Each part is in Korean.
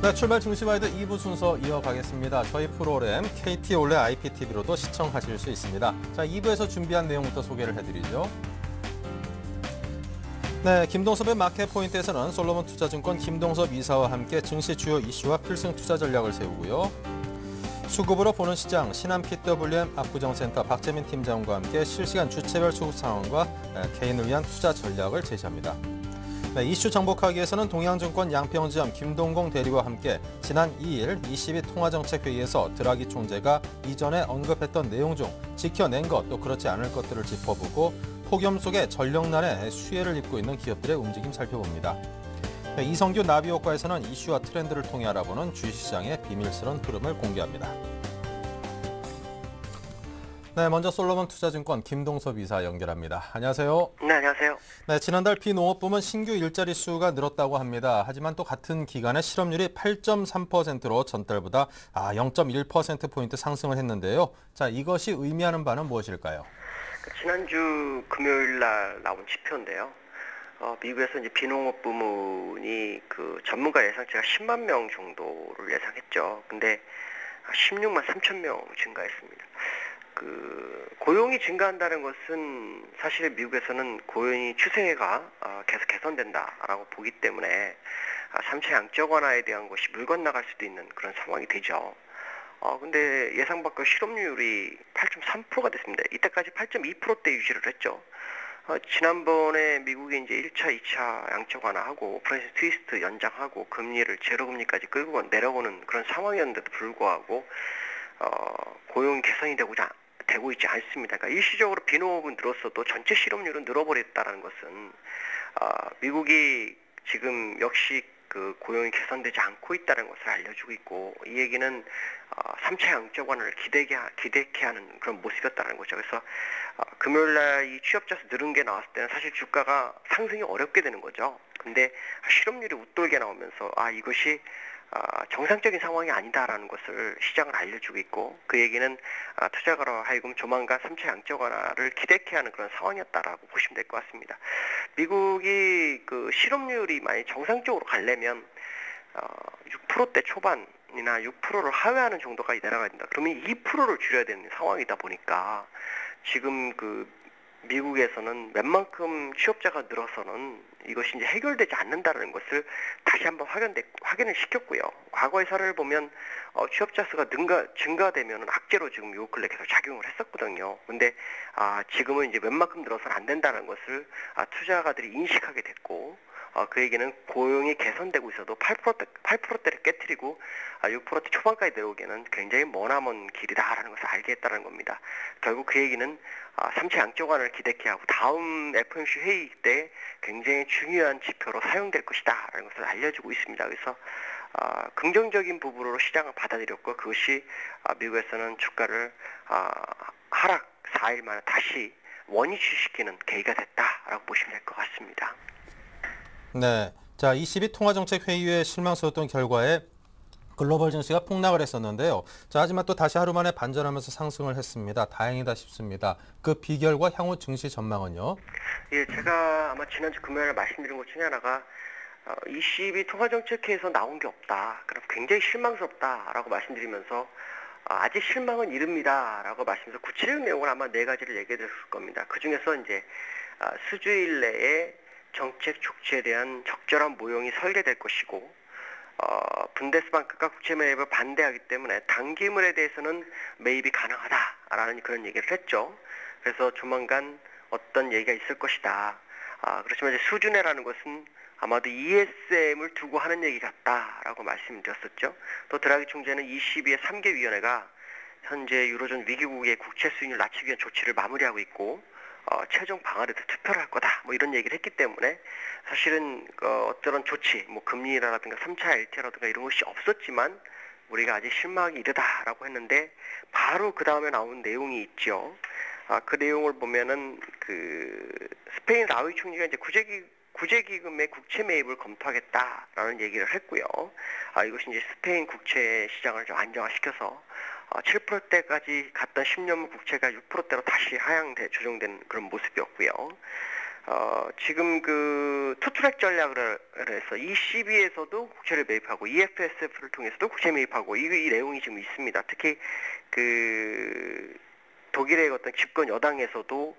네, 출발 중시와이드 2부 순서 이어가겠습니다. 저희 프로그램 KT 올레 IPTV로도 시청하실 수 있습니다. 자, 2부에서 준비한 내용부터 소개를 해드리죠. 네, 김동섭의 마켓 포인트에서는 솔로몬 투자증권 김동섭 이사와 함께 증시 주요 이슈와 필승 투자 전략을 세우고요. 수급으로 보는 시장 신한 PWM 압구정센터 박재민 팀장과 함께 실시간 주체별 수급 상황과 개인을 위한 투자 전략을 제시합니다. 네, 이슈 정복하기 위해서는 동양증권 양평지점 김동공 대리와 함께 지난 2일 22 통화정책회의에서 드라기 총재가 이전에 언급했던 내용 중 지켜낸 것 또 그렇지 않을 것들을 짚어보고 폭염 속에 전력난에 수혜를 입고 있는 기업들의 움직임 살펴봅니다. 네, 이성규 나비효과에서는 이슈와 트렌드를 통해 알아보는 주식시장의 비밀스러운 흐름을 공개합니다. 네, 먼저 솔로몬 투자증권 김동섭 이사 연결합니다. 안녕하세요. 네, 안녕하세요. 네, 지난달 비농업부문 신규 일자리 수가 늘었다고 합니다. 하지만 또 같은 기간에 실업률이 8.3%로 전달보다 0.1%포인트 상승을 했는데요. 자, 이것이 의미하는 바는 무엇일까요? 지난주 금요일 날 나온 지표인데요. 미국에서 이제 비농업 부문이 그 전문가 예상치가 10만 명 정도를 예상했죠. 근데 16만 3천 명 증가했습니다. 고용이 증가한다는 것은 사실 미국에서는 고용이 추세가 계속 개선된다라고 보기 때문에 3차 양적 완화에 대한 것이 물 건너갈 수도 있는 그런 상황이 되죠. 근데 예상 밖의 실업률이 8.3%가 됐습니다. 이때까지 8.2%대 유지를 했죠. 지난번에 미국이 이제 1차, 2차 양적 완화하고 프렌치 트위스트 연장하고 금리를 제로금리까지 끌고 내려오는 그런 상황이었는데도 불구하고 고용이 개선이 되고 있지 않습니다. 그러니까 일시적으로 비농업은 늘었어도 전체 실업률은 늘어버렸다는 것은 미국이 지금 역시 그 고용이 개선되지 않고 있다는 것을 알려주고 있고, 이 얘기는 3차 양적 완화를 기대케 하는 그런 모습이었다는 거죠. 그래서 금요일날 이 취업자 수 늘은 게 나왔을 때는 사실 주가가 상승이 어렵게 되는 거죠. 근데 실업률이 웃돌게 나오면서 이것이 정상적인 상황이 아니다라는 것을 시장을 알려주고 있고, 그 얘기는 투자가로 하여금 조만간 3차 양적 완화를 기대케 하는 그런 상황이었다라고 보시면 될 것 같습니다. 미국이 그 실업률이 만약 정상적으로 가려면 6%대 초반이나 6%를 하회하는 정도까지 내려가야 된다. 그러면 2%를 줄여야 되는 상황이다 보니까 지금 그 미국에서는 웬만큼 취업자가 늘어서는 이것이 이제 해결되지 않는다는 것을 다시 한번 확인을 시켰고요. 과거의 사례를 보면 취업자 수가 증가되면 악재로 지금 요 근래 계속 작용을 했었거든요. 근데 지금은 이제 웬만큼 늘어서는 안 된다는 것을 투자가들이 인식하게 됐고, 그 얘기는 고용이 개선되고 있어도 8%대를 깨트리고 6%대 초반까지 내려오기에는 굉장히 머나먼 길이다라는 것을 알게 했다는 겁니다. 결국 그 얘기는 3차 양적 완화를 기대케 하고 다음 FOMC 회의 때 굉장히 중요한 지표로 사용될 것이다라는 것을 알려주고 있습니다. 그래서 긍정적인 부분으로 시장을 받아들였고, 그것이 미국에서는 주가를 하락 4일 만에 다시 원위치시키는 계기가 됐다라고 보시면 될 것 같습니다. 네, 자, 22 통화정책회의에 실망스러웠던 결과에 글로벌 증시가 폭락을 했었는데요. 자, 하지만 또 다시 하루 만에 반전하면서 상승을 했습니다. 다행이다 싶습니다. 그 비결과 향후 증시 전망은요? 예, 제가 아마 지난주 금요일에 말씀드린 것 중에 하나가 22 통화정책회의에서 나온 게 없다. 그럼 굉장히 실망스럽다라고 말씀드리면서 아직 실망은 이릅니다라고 말씀드리면서 구체적인 내용을 아마 4가지를 얘기해 드렸을 겁니다. 그 중에서 이제 수주일 내에 정책 촉진에 대한 적절한 모형이 설계될 것이고, 분데스방크가 국채 매입을 반대하기 때문에 단기물에 대해서는 매입이 가능하다라는 그런 얘기를 했죠. 그래서 조만간 어떤 얘기가 있을 것이다. 그렇지만 이제 수준회라는 것은 아마도 ESM을 두고 하는 얘기 같다라고 말씀드렸었죠. 또 드라기 총재는 22의 3개 위원회가 현재 유로존 위기국의 국채 수익률 낮추기 위한 조치를 마무리하고 있고, 최종 방안에 대해서 투표를 할 거다, 뭐 이런 얘기를 했기 때문에 사실은 어떤 조치, 뭐 금리라든가 3차 LT라든가 이런 것이 없었지만 우리가 아직 실망하기 이르다라고 했는데, 바로 그 다음에 나온 내용이 있죠. 그 내용을 보면은 스페인 라우이 총리가 이제 구제기금의 국채 매입을 검토하겠다라는 얘기를 했고요. 이것이 이제 스페인 국채 시장을 좀 안정화시켜서 7%대까지 갔던 10년물 국채가 6%대로 다시 조정된 그런 모습이었고요. 지금 그 투트랙 전략을 해서 ECB에서도 국채를 매입하고 EFSF를 통해서도 국채 매입하고 이 내용이 지금 있습니다. 특히 그 독일의 어떤 집권 여당에서도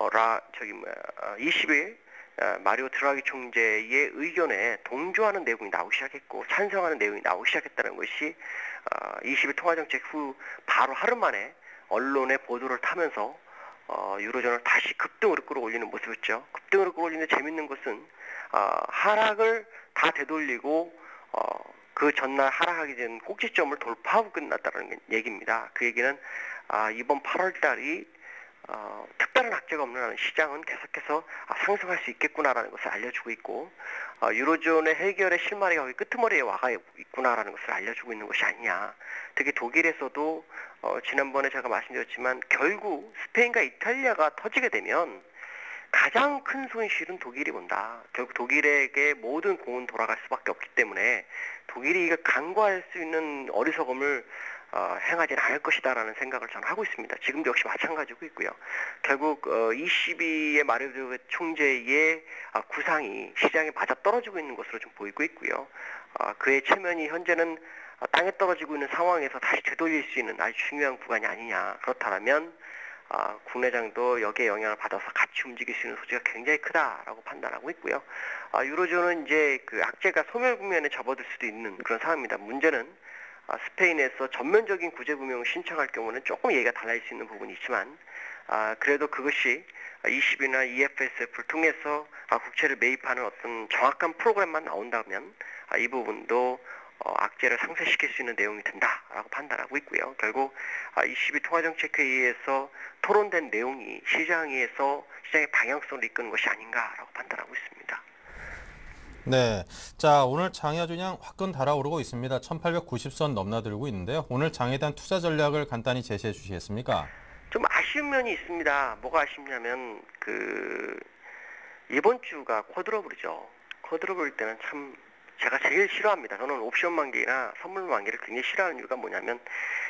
ECB 마리오 드라기 총재의 의견에 동조하는 내용이 나오기 시작했고 찬성하는 내용이 나오기 시작했다는 것이 ECB 통화정책 후 바로 하루 만에 언론의 보도를 타면서 유로존을 다시 급등으로 끌어올리는 모습이었죠. 급등으로 끌어올리는데 재밌는 것은 하락을 다 되돌리고 그 전날 하락하게 된 꼭지점을 돌파하고 끝났다는 얘기입니다. 그 얘기는 이번 8월 달이 특별한 악재가 없는 한 시장은 계속해서 상승할 수 있겠구나라는 것을 알려주고 있고 유로존의 해결의 실마리가 거기 끄트머리에 와가 있구나라는 것을 알려주고 있는 것이 아니냐. 특히 독일에서도 지난번에 제가 말씀드렸지만 결국 스페인과 이탈리아가 터지게 되면 가장 큰 손실은 독일이 본다. 결국 독일에게 모든 공은 돌아갈 수밖에 없기 때문에 독일이 이걸 간과할 수 있는 어리석음을 행하지는 않을 것이다라는 생각을 저는 하고 있습니다. 지금도 역시 마찬가지고 있고요. 결국 ECB의 마리오 총재의 구상이 시장에 맞아떨어지고 있는 것으로 좀 보이고 있고요. 그의 체면이 현재는 땅에 떨어지고 있는 상황에서 다시 되돌릴 수 있는 아주 중요한 구간이 아니냐. 그렇다면 국내장도 여기에 영향을 받아서 같이 움직일 수 있는 소지가 굉장히 크다라고 판단하고 있고요. 유로존은 이제 그 악재가 소멸 국면에 접어들 수도 있는 그런 상황입니다. 문제는 스페인에서 전면적인 구제금융을 신청할 경우는 조금 얘기가 달라질 수 있는 부분이 있지만 그래도 그것이 ECB나 EFSF를 통해서 국채를 매입하는 어떤 정확한 프로그램만 나온다면 이 부분도 악재를 상쇄시킬 수 있는 내용이 된다라고 판단하고 있고요. 결국 ECB 통화정책회의에서 토론된 내용이 시장의 방향성을 이끄는 것이 아닌가라고 판단하고 있습니다. 네, 자 오늘 장이 아주 그냥 화끈 달아오르고 있습니다. 1890선 넘나들고 있는데요. 오늘 장에 대한 투자 전략을 간단히 제시해 주시겠습니까? 좀 아쉬운 면이 있습니다. 뭐가 아쉽냐면 이번 주가 쿼드러블이죠. 쿼드러블일 때는 참 제가 제일 싫어합니다. 저는 옵션 만기나 선물 만기를 굉장히 싫어하는 이유가 뭐냐면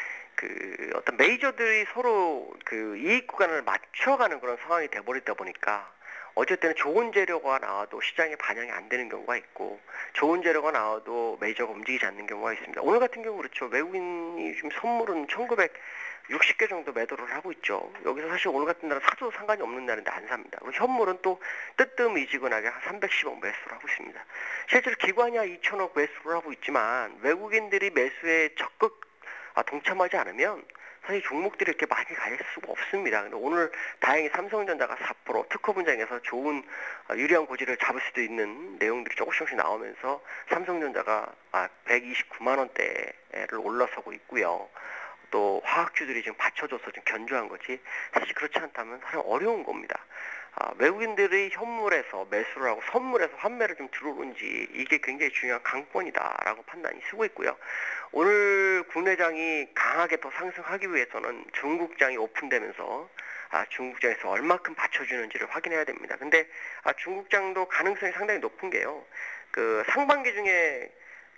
어떤 메이저들이 서로 이익 구간을 맞춰가는 그런 상황이 돼버리다 보니까 어쨌든 좋은 재료가 나와도 시장에 반영이 안 되는 경우가 있고 좋은 재료가 나와도 메이저가 움직이지 않는 경우가 있습니다. 오늘 같은 경우 그렇죠. 외국인이 지금 선물은 1960개 정도 매도를 하고 있죠. 여기서 사실 오늘 같은 날은 사도 상관이 없는 날인데 안 삽니다. 그리고 현물은 또 뜨뜻미지근하게 한 310억 매수를 하고 있습니다. 실제로 기관이 2천억 매수를 하고 있지만 외국인들이 매수에 적극 동참하지 않으면 사실 종목들이 이렇게 많이 갈 수가 없습니다. 근데 오늘 다행히 삼성전자가 4% 특허 분쟁에서 좋은 유리한 고지를 잡을 수도 있는 내용들이 조금씩 나오면서 삼성전자가 129만 원대를 올라서고 있고요. 또 화학주들이 지금 받쳐줘서 좀 견조한 거지 사실 그렇지 않다면 사실 어려운 겁니다. 외국인들이 현물에서 매수를 하고 선물에서 환매를 좀 들어오는지 이게 굉장히 중요한 강권이다라고 판단이 쓰고 있고요. 오늘 국내장이 강하게 더 상승하기 위해서는 중국장이 오픈되면서 중국장에서 얼마큼 받쳐주는지를 확인해야 됩니다. 근데 중국장도 가능성이 상당히 높은 게요. 상반기 중에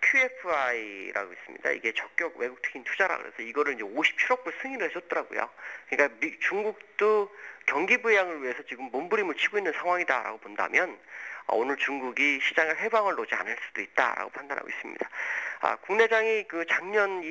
QFI라고 있습니다. 이게 적격 외국 특인 투자라 그래서 이거를 이제 57억 불 승인을 해줬더라고요. 그러니까 중국도 경기 부양을 위해서 지금 몸부림을 치고 있는 상황이다라고 본다면 오늘 중국이 시장을 해방을 놓지 않을 수도 있다라고 판단하고 있습니다. 국내장이 작년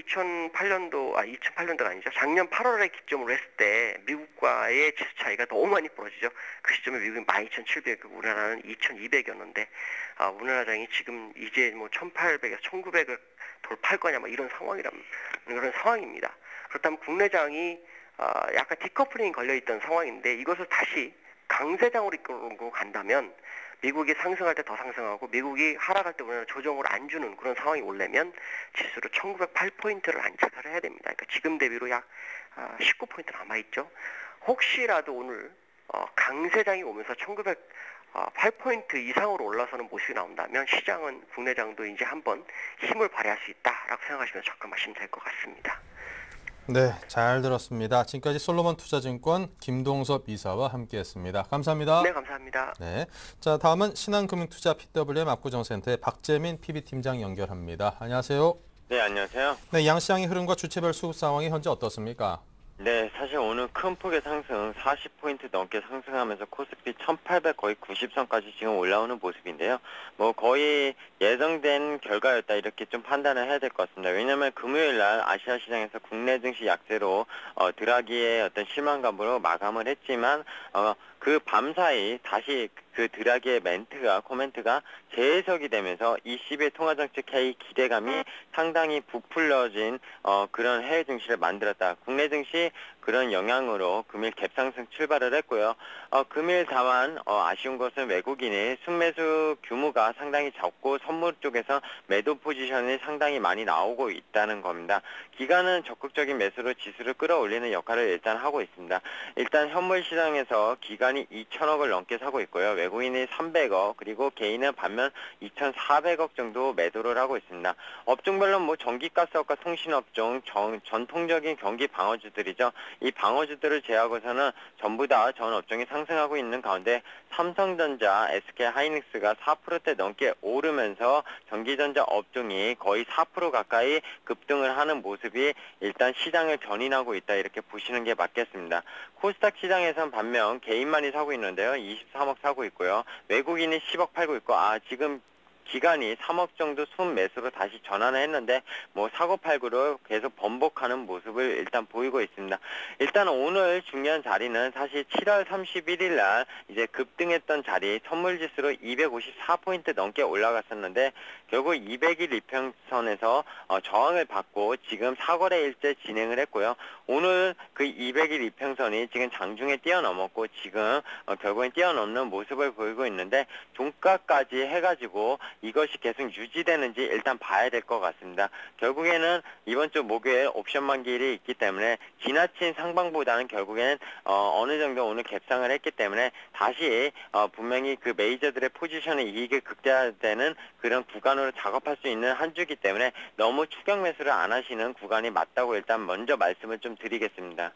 2008년도가 아니죠. 작년 8월에 기점으로 했을 때 미국과의 지수 차이가 너무 많이 벌어지죠. 그 시점에 미국이 12,700, 우리나라는 2,200이었는데 우리나라장이 지금 이제 1,800에서 1,900을 돌파할 거냐 이런 그런 상황입니다. 그렇다면 국내장이 약간 디커플링이 걸려있던 상황인데 이것을 다시 강세장으로 이끌고 간다면 미국이 상승할 때 더 상승하고 미국이 하락할 때 우리나라 조정을 안 주는 그런 상황이 오려면 지수로 1908포인트를 안착을 해야 됩니다. 그러니까 지금 대비로 약 19포인트 남아있죠. 혹시라도 오늘 강세장이 오면서 1908포인트 이상으로 올라서는 모습이 나온다면 시장은 국내장도 이제 한번 힘을 발휘할 수 있다라고 생각하시면 접근하시면 될 것 같습니다. 네, 잘 들었습니다. 지금까지 솔로몬 투자증권 김동섭 이사와 함께했습니다. 감사합니다. 네, 감사합니다. 네, 자 다음은 신한금융투자 PWM 압구정센터의 박재민 PB팀장 연결합니다. 안녕하세요. 네, 안녕하세요. 네, 양시장의 흐름과 주체별 수급 상황이 현재 어떻습니까? 네, 사실 오늘 큰 폭의 상승, 40포인트 넘게 상승하면서 코스피 1800 거의 90선까지 지금 올라오는 모습인데요. 뭐 거의 예정된 결과였다 이렇게 좀 판단을 해야 될 것 같습니다. 왜냐하면 금요일 날 아시아 시장에서 국내 증시 약세로 드라기의 어떤 실망감으로 마감을 했지만 그 밤사이 다시 그 드라기의 코멘트가 재해석이 되면서 ECB의 통화정책 회의 기대감이 상당히 부풀려진 그런 해외 증시를 만들었다. 국내 증시 그런 영향으로 금일 갭상승 출발을 했고요. 금일 다만 아쉬운 것은 외국인의 순매수 규모가 상당히 적고 선물 쪽에서 매도 포지션이 상당히 많이 나오고 있다는 겁니다. 기관은 적극적인 매수로 지수를 끌어올리는 역할을 일단 하고 있습니다. 일단 현물 시장에서 기관이 2천억을 넘게 사고 있고요. 외국인이 300억 그리고 개인은 반면 2,400억 정도 매도를 하고 있습니다. 업종별로 뭐 전기가스업과 통신업종, 전통적인 경기 방어주들이죠. 이 방어주들을 제하고서는 전부 다 전 업종이 상승하고 있는 가운데 삼성전자, SK하이닉스가 4%대 넘게 오르면서 전기전자 업종이 거의 4% 가까이 급등을 하는 모습이 일단 시장을 견인하고 있다 이렇게 보시는 게 맞겠습니다. 코스닥 시장에선 반면 개인만이 사고 있는데요. 23억 사고 있고요. 외국인이 10억 팔고 있고 지금 기간이 3억 정도 순매수로 다시 전환을 했는데 뭐 사고팔고를 계속 번복하는 모습을 일단 보이고 있습니다. 일단 오늘 중요한 자리는 사실 7월 31일 날 이제 급등했던 자리 선물지수로 254포인트 넘게 올라갔었는데 결국 200일 이평선에서 저항을 받고 지금 사거래일째 진행을 했고요. 오늘 그 200일 이평선이 지금 장중에 뛰어넘었고 지금 결국엔 뛰어넘는 모습을 보이고 있는데 종가까지 해가지고 이것이 계속 유지되는지 일단 봐야 될 것 같습니다. 결국에는 이번 주 목요일 옵션 만기일이 있기 때문에 지나친 상방보다는 결국엔 어느 정도 오늘 갭상을 했기 때문에 다시 분명히 그 메이저들의 포지션의 이익이 극대화되는 그런 구간으로 작업할 수 있는 한 주기 때문에 너무 추격 매수를 안 하시는 구간이 맞다고 일단 먼저 말씀을 좀 드리겠습니다.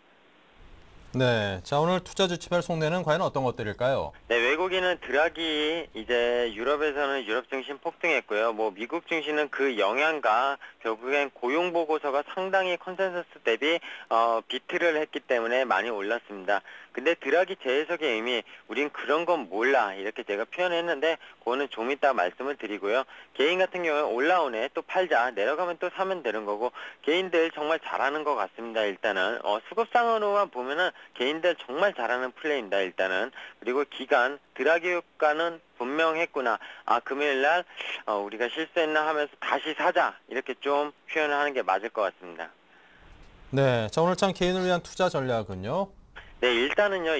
네, 자 오늘 투자 주치별 속내는 과연 어떤 것들일까요? 네, 외국인은 드라기 이제 유럽에서는 유럽 증시 폭등했고요. 뭐 미국 증시는 그 영향과 결국엔 고용 보고서가 상당히 컨센서스 대비 비트를 했기 때문에 많이 올랐습니다. 근데 드라기 재해석의 의미 우린 그런 건 몰라 이렇게 제가 표현했는데 그거는 좀 이따 말씀을 드리고요. 개인 같은 경우에 올라오네 또 팔자 내려가면 또 사면 되는 거고 개인들 정말 잘하는 것 같습니다. 일단은 수급상으로만 보면은 개인들 정말 잘하는 플레이입니다. 일단은 그리고 기간 드라기 효과는 분명했구나. 금요일날 우리가 실수했나 하면서 다시 사자 이렇게 좀 표현을 하는 게 맞을 것 같습니다. 네, 자 오늘 장 개인을 위한 투자 전략은요? 네, 일단은요,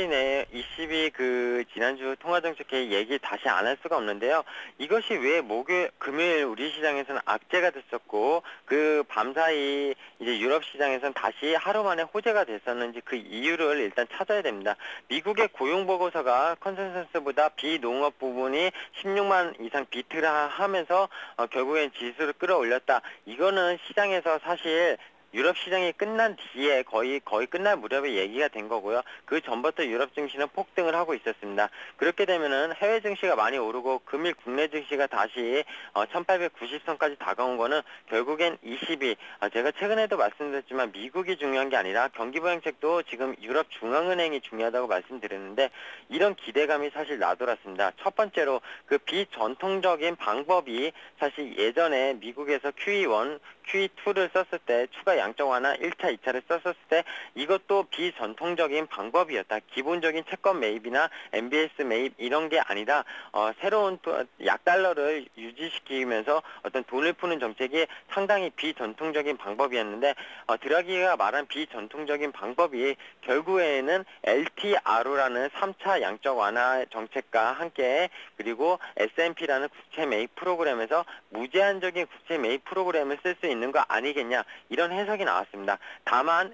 22 그 지난주 통화정책회의 얘기 다시 안 할 수가 없는데요. 이것이 왜 금요일 우리 시장에서는 악재가 됐었고, 그 밤사이 이제 유럽 시장에서는 다시 하루 만에 호재가 됐었는지 그 이유를 일단 찾아야 됩니다. 미국의 고용보고서가 컨센서스보다 비농업 부분이 16만 이상 비트를 하면서 결국엔 지수를 끌어올렸다. 이거는 시장에서 사실 유럽 시장이 끝난 뒤에 거의 끝날 무렵에 얘기가 된 거고요. 그 전부터 유럽 증시는 폭등을 하고 있었습니다. 그렇게 되면은 해외 증시가 많이 오르고 금일 국내 증시가 다시 1890선까지 다가온 거는 결국엔 제가 최근에도 말씀드렸지만 미국이 중요한 게 아니라 경기부양책도 지금 유럽 중앙은행이 중요하다고 말씀드렸는데 이런 기대감이 사실 나돌았습니다. 첫 번째로 그 비전통적인 방법이 사실 예전에 미국에서 QE1, QE2를 썼을 때 추가 양적 완화 1차, 2차를 썼을 때 이것도 비전통적인 방법이었다. 기본적인 채권 매입이나 MBS 매입 이런 게 아니라 새로운 약달러를 유지시키면서 어떤 돈을 푸는 정책이 상당히 비전통적인 방법이었는데 드라기가 말한 비전통적인 방법이 결국에는 LTRO라는 3차 양적 완화 정책과 함께 그리고 S&P라는 국채 매입 프로그램에서 무제한적인 국채 매입 프로그램을 쓸 수 있는 거 아니겠냐 이런 해석이 나왔습니다. 다만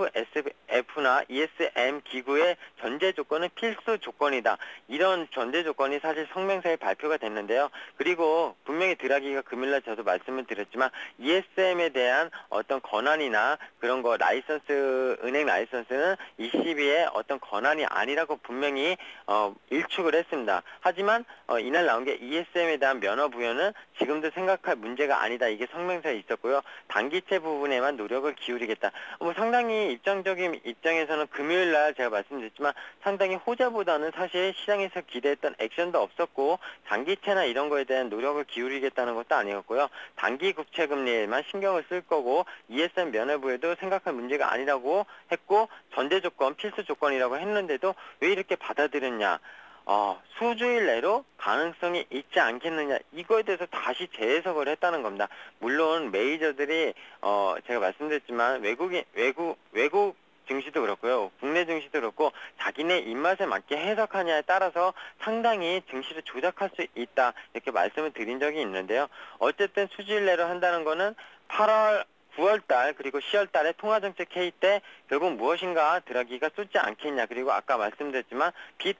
EFSF나 ESM 기구의 전제 조건은 필수 조건이다. 이런 전제 조건이 사실 성명서에 발표가 됐는데요. 그리고 분명히 드라기가 금일날 저도 말씀을 드렸지만 ESM에 대한 어떤 권한이나 그런 거 은행 라이선스는 ECB의 어떤 권한이 아니라고 분명히 일축을 했습니다. 하지만 이날 나온 게 ESM에 대한 면허 부여는 지금도 생각할 문제가 아니다. 이게 성명서에 있었고요. 단기채 부분에만 노력을 기울이겠다. 상당히 입장적인 입장에서는 금요일 날 제가 말씀드렸지만 상당히 호재보다는 사실 시장에서 기대했던 액션도 없었고 장기채나 이런 거에 대한 노력을 기울이겠다는 것도 아니었고요. 단기 국채 금리에만 신경을 쓸 거고 ESM 면회부에도 생각할 문제가 아니라고 했고 전제 조건, 필수 조건이라고 했는데도 왜 이렇게 받아들였냐. 수주일 내로 가능성이 있지 않겠느냐, 이거에 대해서 다시 재해석을 했다는 겁니다. 물론 메이저들이 제가 말씀드렸지만 외국 증시도 그렇고요, 국내 증시도 그렇고 자기네 입맛에 맞게 해석하냐에 따라서 상당히 증시를 조작할 수 있다, 이렇게 말씀을 드린 적이 있는데요. 어쨌든 수주일 내로 한다는 거는 8월 9월달 그리고 10월달에 통화정책 회의 때 결국 무엇인가 드라기가 쏟지 않겠냐, 그리고 아까 말씀드렸지만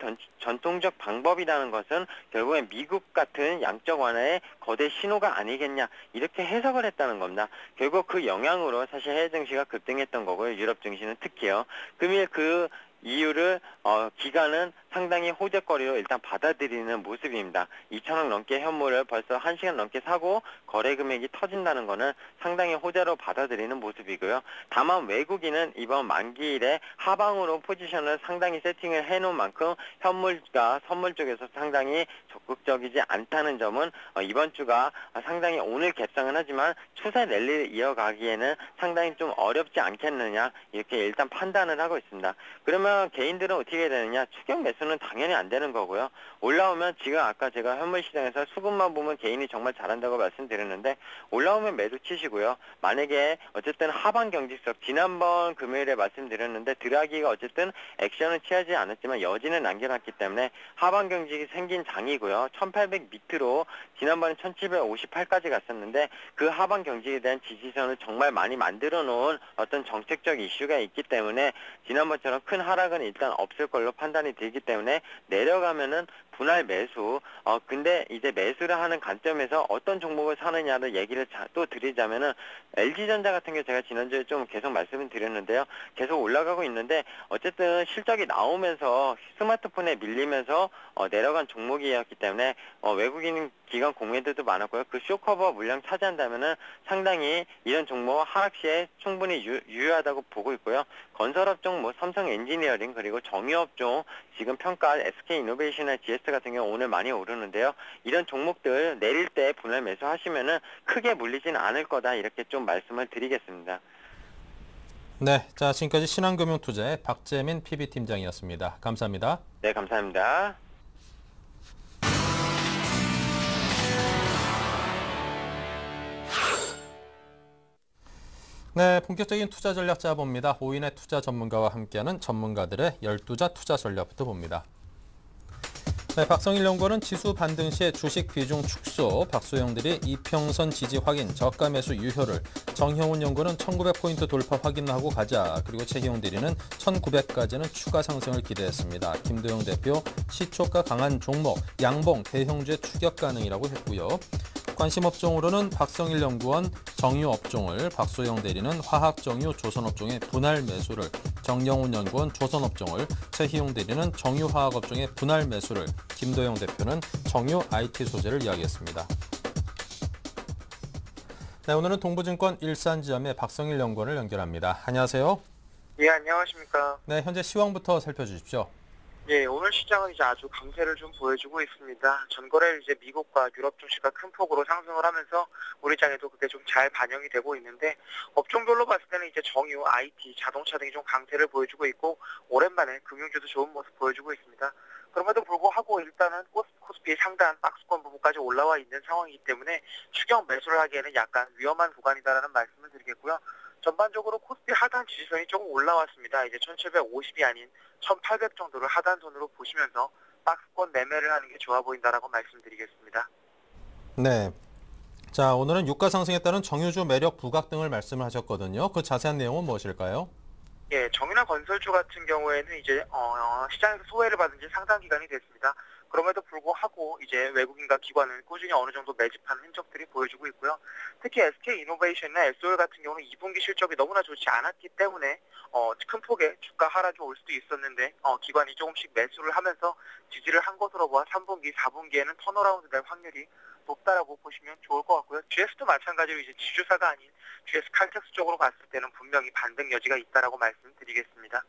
비전통적 방법이라는 것은 결국엔 미국 같은 양적 완화의 거대 신호가 아니겠냐, 이렇게 해석을 했다는 겁니다. 결국 그 영향으로 사실 해외 증시가 급등했던 거고요. 유럽 증시는 특히요. 금일 그 이유를 기관은 상당히 호재거리로 일단 받아들이는 모습입니다. 2천억 넘게 현물을 벌써 1시간 넘게 사고 거래 금액이 터진다는 것은 상당히 호재로 받아들이는 모습이고요. 다만 외국인은 이번 만기일에 하방으로 포지션을 상당히 세팅을 해놓은 만큼 현물과 선물 쪽에서 상당히 적극적이지 않다는 점은 이번 주가 상당히 오늘 갭상은 하지만 추세 랠리를 이어가기에는 상당히 좀 어렵지 않겠느냐, 이렇게 일단 판단을 하고 있습니다. 그러면 개인들은 어떻게 되느냐, 추격 매수는 당연히 안 되는 거고요. 올라오면 지금 아까 제가 현물 시장에서 수급만 보면 개인이 정말 잘한다고 말씀드렸는데 올라오면 매도 치시고요. 만약에 어쨌든 하반 경직석, 지난번 금요일에 말씀드렸는데 드라기가 어쨌든 액션은 취하지 않았지만 여지는 남겨놨기 때문에 하반 경직이 생긴 장이고요. 1800 밑으로 지난번에 1758까지 갔었는데 그 하반 경직에 대한 지지선을 정말 많이 만들어 놓은 어떤 정책적 이슈가 있기 때문에 지난번처럼 큰 하락은 일단 없을 걸로 판단이 되기 때문에 내려가면은 분할 매수. 근데 이제 매수를 하는 관점에서 어떤 종목을 사느냐를 얘기를 또 드리자면은 LG전자 같은 경우 제가 지난주에 좀 계속 말씀을 드렸는데요. 계속 올라가고 있는데 어쨌든 실적이 나오면서 스마트폰에 밀리면서 내려간 종목이었기 때문에 외국인 기관 공매도도 많았고요. 그 쇼커버 물량 차지한다면은 상당히 이런 종목 하락 시에 충분히 유효하다고 보고 있고요. 건설업종, 삼성 엔지니어링 그리고 정유업종 지금 평가 SK이노베이션이나 GS 같은 경우 오늘 많이 오르는데요. 이런 종목들 내릴 때 분할 매수하시면은 크게 물리지는 않을 거다, 이렇게 좀 말씀을 드리겠습니다. 네, 자 지금까지 신한금융투자의 박재민 PB팀장이었습니다. 감사합니다. 네, 감사합니다. 네, 본격적인 투자 전략 짜봅니다. 5인의 투자 전문가와 함께하는 전문가들의 12자 투자 전략부터 봅니다. 네, 박성일 연구원은 지수 반등 시에 주식 비중 축소, 박소영들이 이평선 지지 확인, 저가 매수 유효를, 정형훈 연구원은 1900포인트 돌파 확인하고 가자, 그리고 최기용 대리는 1900까지는 추가 상승을 기대했습니다. 김도영 대표, 시초가 강한 종목, 양봉, 대형주의 추격 가능이라고 했고요. 관심 업종으로는 박성일 연구원 정유 업종을, 박소영 대리는 화학 정유 조선 업종의 분할 매수를, 정영훈 연구원 조선 업종을, 최희용 대리는 정유 화학 업종의 분할 매수를, 김도영 대표는 정유 IT 소재를 이야기했습니다. 네, 오늘은 동부증권 일산지점의 박성일 연구원을 연결합니다. 안녕하세요. 예, 안녕하십니까. 네, 현재 시황부터 살펴주십시오. 예, 오늘 시장은 이제 아주 강세를 좀 보여주고 있습니다. 전거래일 이제 미국과 유럽 증시가 큰 폭으로 상승을 하면서 우리 장에도 그게 좀 잘 반영이 되고 있는데, 업종별로 봤을 때는 이제 정유, IT, 자동차 등이 좀 강세를 보여주고 있고, 오랜만에 금융주도 좋은 모습 보여주고 있습니다. 그럼에도 불구하고 일단은 코스피 상단 박스권 부분까지 올라와 있는 상황이기 때문에 추격 매수를 하기에는 약간 위험한 구간이다라는 말씀을 드리겠고요. 전반적으로 코스피 하단 지지선이 조금 올라왔습니다. 이제 1750이 아닌 1800 정도를 하단선으로 보시면서 박스권 매매를 하는 게 좋아 보인다라고 말씀드리겠습니다. 네. 자, 오늘은 유가 상승에 따른 정유주 매력 부각 등을 말씀을 하셨거든요. 그 자세한 내용은 무엇일까요? 예, 정유나 건설주 같은 경우에는 이제 시장에서 소외를 받은 지 상당 기간이 됐습니다. 그럼에도 불구하고 이제 외국인과 기관을 꾸준히 어느 정도 매집한 흔적들이 보여주고 있고요. 특히 SK이노베이션이나 SOL 같은 경우는 2분기 실적이 너무나 좋지 않았기 때문에 큰 폭의 주가 하락이 올 수도 있었는데 기관이 조금씩 매수를 하면서 지지를 한 것으로 보아 3분기, 4분기에는 턴어라운드 될 확률이 높다라고 보시면 좋을 것 같고요. GS도 마찬가지로 이제 지주사가 아닌 GS 칼텍스 쪽으로 봤을 때는 분명히 반등 여지가 있다라고 말씀드리겠습니다.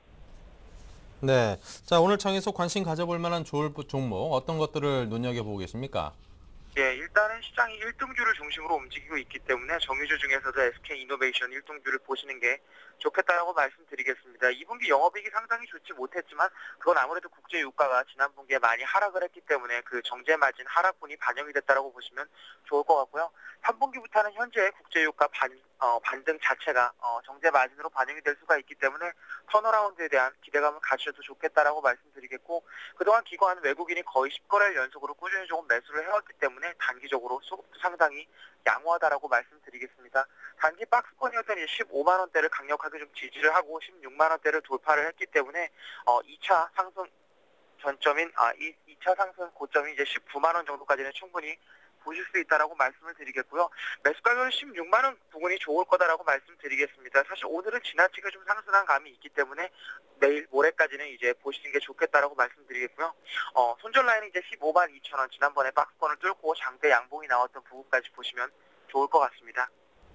네. 자, 오늘 장에서 관심 가져볼 만한 좋을 종목 어떤 것들을 눈여겨보고 계십니까? 예, 일단은 시장이 1등주를 중심으로 움직이고 있기 때문에 정유주 중에서도 SK이노베이션 1등주를 보시는 게 좋겠다라고 말씀드리겠습니다. 2분기 영업이익이 상당히 좋지 못했지만 그건 아무래도 국제 유가가 지난 분기에 많이 하락을 했기 때문에 그 정제 마진 하락분이 반영이 됐다라고 보시면 좋을 것 같고요. 3분기부터는 현재 국제 유가 반등 자체가 정제 마진으로 반영이 될 수가 있기 때문에 턴어라운드에 대한 기대감을 가지셔도 좋겠다라고 말씀드리겠고, 그동안 기관 외국인이 거의 10거래일 연속으로 꾸준히 조금 매수를 해왔기 때문에 단기적으로 소폭도 상당히 양호하다라고 말씀드리겠습니다. 단지 박스권이었던 15만 원대를 강력하게 좀 지지를 하고 16만 원대를 돌파를 했기 때문에 2차 상승 전점인 2차 상승 고점이 이제 19만 원 정도까지는 충분히 보실 수 있다라고 말씀을 드리겠고요. 매수가격은 16만 원 부분이 좋을 거다라고 말씀드리겠습니다. 사실 오늘은 지나치게 좀 상승한 감이 있기 때문에 내일 모레까지는 이제 보시는 게 좋겠다라고 말씀드리겠고요. 손절 라인은 이제 15만 2천 원, 지난번에 박스권을 뚫고 장대 양봉이 나왔던 부분까지 보시면 좋을 것 같습니다.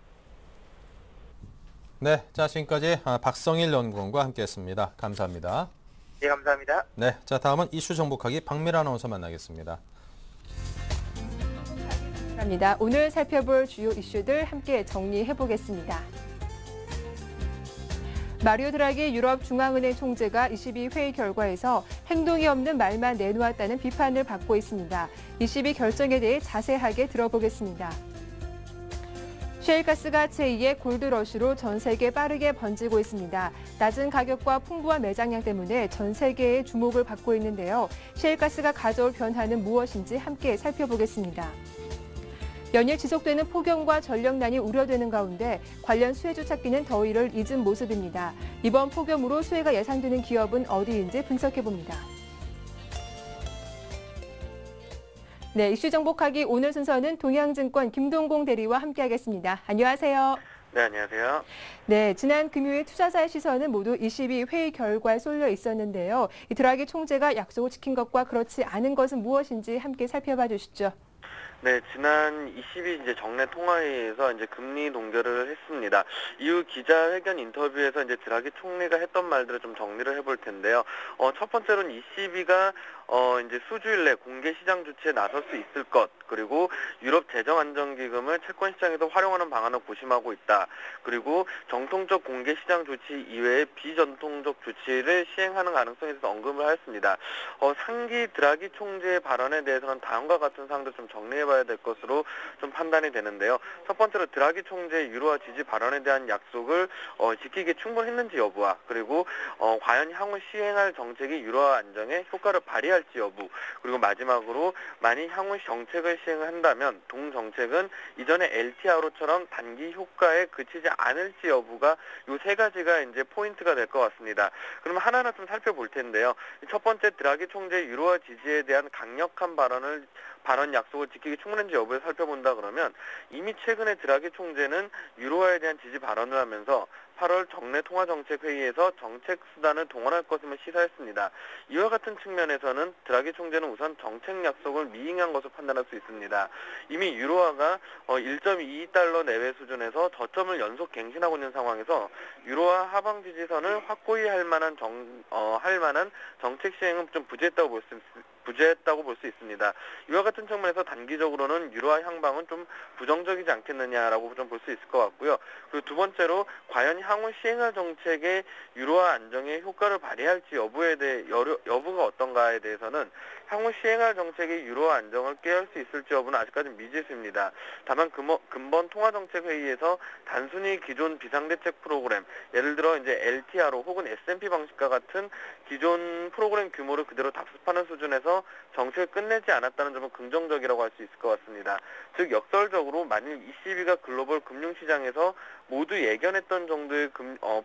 네, 자, 지금까지 박성일 연구원과 함께했습니다. 감사합니다. 네, 감사합니다. 네, 자, 다음은 이슈 정복하기 박미라 아나운서 만나겠습니다. 감사합니다. 오늘 살펴볼 주요 이슈들 함께 정리해 보겠습니다. 마리오 드라기 유럽 중앙은행 총재가 22회의 결과에서 행동이 없는 말만 내놓았다는 비판을 받고 있습니다. 22 결정에 대해 자세하게 들어보겠습니다. 셰일가스가 제2의 골드러시로 전 세계 빠르게 번지고 있습니다. 낮은 가격과 풍부한 매장량 때문에 전 세계의 주목을 받고 있는데요. 셰일가스가 가져올 변화는 무엇인지 함께 살펴보겠습니다. 연일 지속되는 폭염과 전력난이 우려되는 가운데 관련 수혜주 찾기는 더위를 잊은 모습입니다. 이번 폭염으로 수혜가 예상되는 기업은 어디인지 분석해봅니다. 네, 이슈 정복하기 오늘 순서는 동양증권 김동공 대리와 함께하겠습니다. 안녕하세요. 네, 안녕하세요. 네, 지난 금요일 투자자의 시선은 모두 22회의 결과에 쏠려 있었는데요. 이 드라기 총재가 약속을 지킨 것과 그렇지 않은 것은 무엇인지 함께 살펴봐 주시죠. 네, 지난 22 이제 정례 통화회의에서 이제 금리 동결을 했습니다. 이후 기자회견 인터뷰에서 이제 드라기 총리가 했던 말들을 좀 정리를 해볼 텐데요. 첫 번째로는 22가 이제 수주일 내 공개 시장 조치에 나설 수 있을 것, 그리고 유럽 재정 안정기금을 채권 시장에서 활용하는 방안을 고심하고 있다. 그리고 정통적 공개 시장 조치 이외에 비전통적 조치를 시행하는 가능성에 대해서 언급을 하였습니다. 상기 드라기 총재의 발언에 대해서는 다음과 같은 사항도 좀 정리해봐야 될 것으로 좀 판단이 되는데요. 첫 번째로 드라기 총재의 유로화 지지 발언에 대한 약속을 지키기에 충분했는지 여부와, 그리고 과연 향후 시행할 정책이 유로화 안정에 효과를 발휘할지 여부, 그리고 마지막으로 만일 향후 정책을 시행한다면 동정책은 이전의 LTRO처럼 단기 효과에 그치지 않을지 여부가 이 세 가지가 이제 포인트가 될 것 같습니다. 그럼 하나하나 좀 살펴볼 텐데요. 첫 번째, 드라기 총재의 유로화 지지에 대한 강력한 발언 약속을 지키기 충분한지 여부를 살펴본다 그러면, 이미 최근에 드라기 총재는 유로화에 대한 지지 발언을 하면서 8월 정례 통화정책회의에서 정책 수단을 동원할 것임을 시사했습니다. 이와 같은 측면에서는 드라기 총재는 우선 정책 약속을 미행한 것으로 판단할 수 있습니다. 이미 유로화가 1.22달러 내외 수준에서 저점을 연속 갱신하고 있는 상황에서 유로화 하방 지지선을 확고히 할 만한 정책 시행은 좀 부재했다고 볼 수 있습니다. 이와 같은 측면에서 단기적으로는 유로화 향방은 좀 부정적이지 않겠느냐라고 좀 볼 수 있을 것 같고요. 그리고 두 번째로, 과연 향후 시행할 정책의 유로화 안정에 효과를 발휘할지 여부가 어떤가에 대해서는 향후 시행할 정책의 유로화 안정을 꾀할 수 있을지 여부는 아직까지 미지수입니다. 다만 근본 통화정책회의에서 단순히 기존 비상대책 프로그램, 예를 들어 이제 LTRO 혹은 S&P 방식과 같은 기존 프로그램 규모를 그대로 답습하는 수준에서 정책을 끝내지 않았다는 점은 긍정적이라고 할 수 있을 것 같습니다. 즉, 역설적으로 만일 ECB가 글로벌 금융시장에서 모두 예견했던 정도의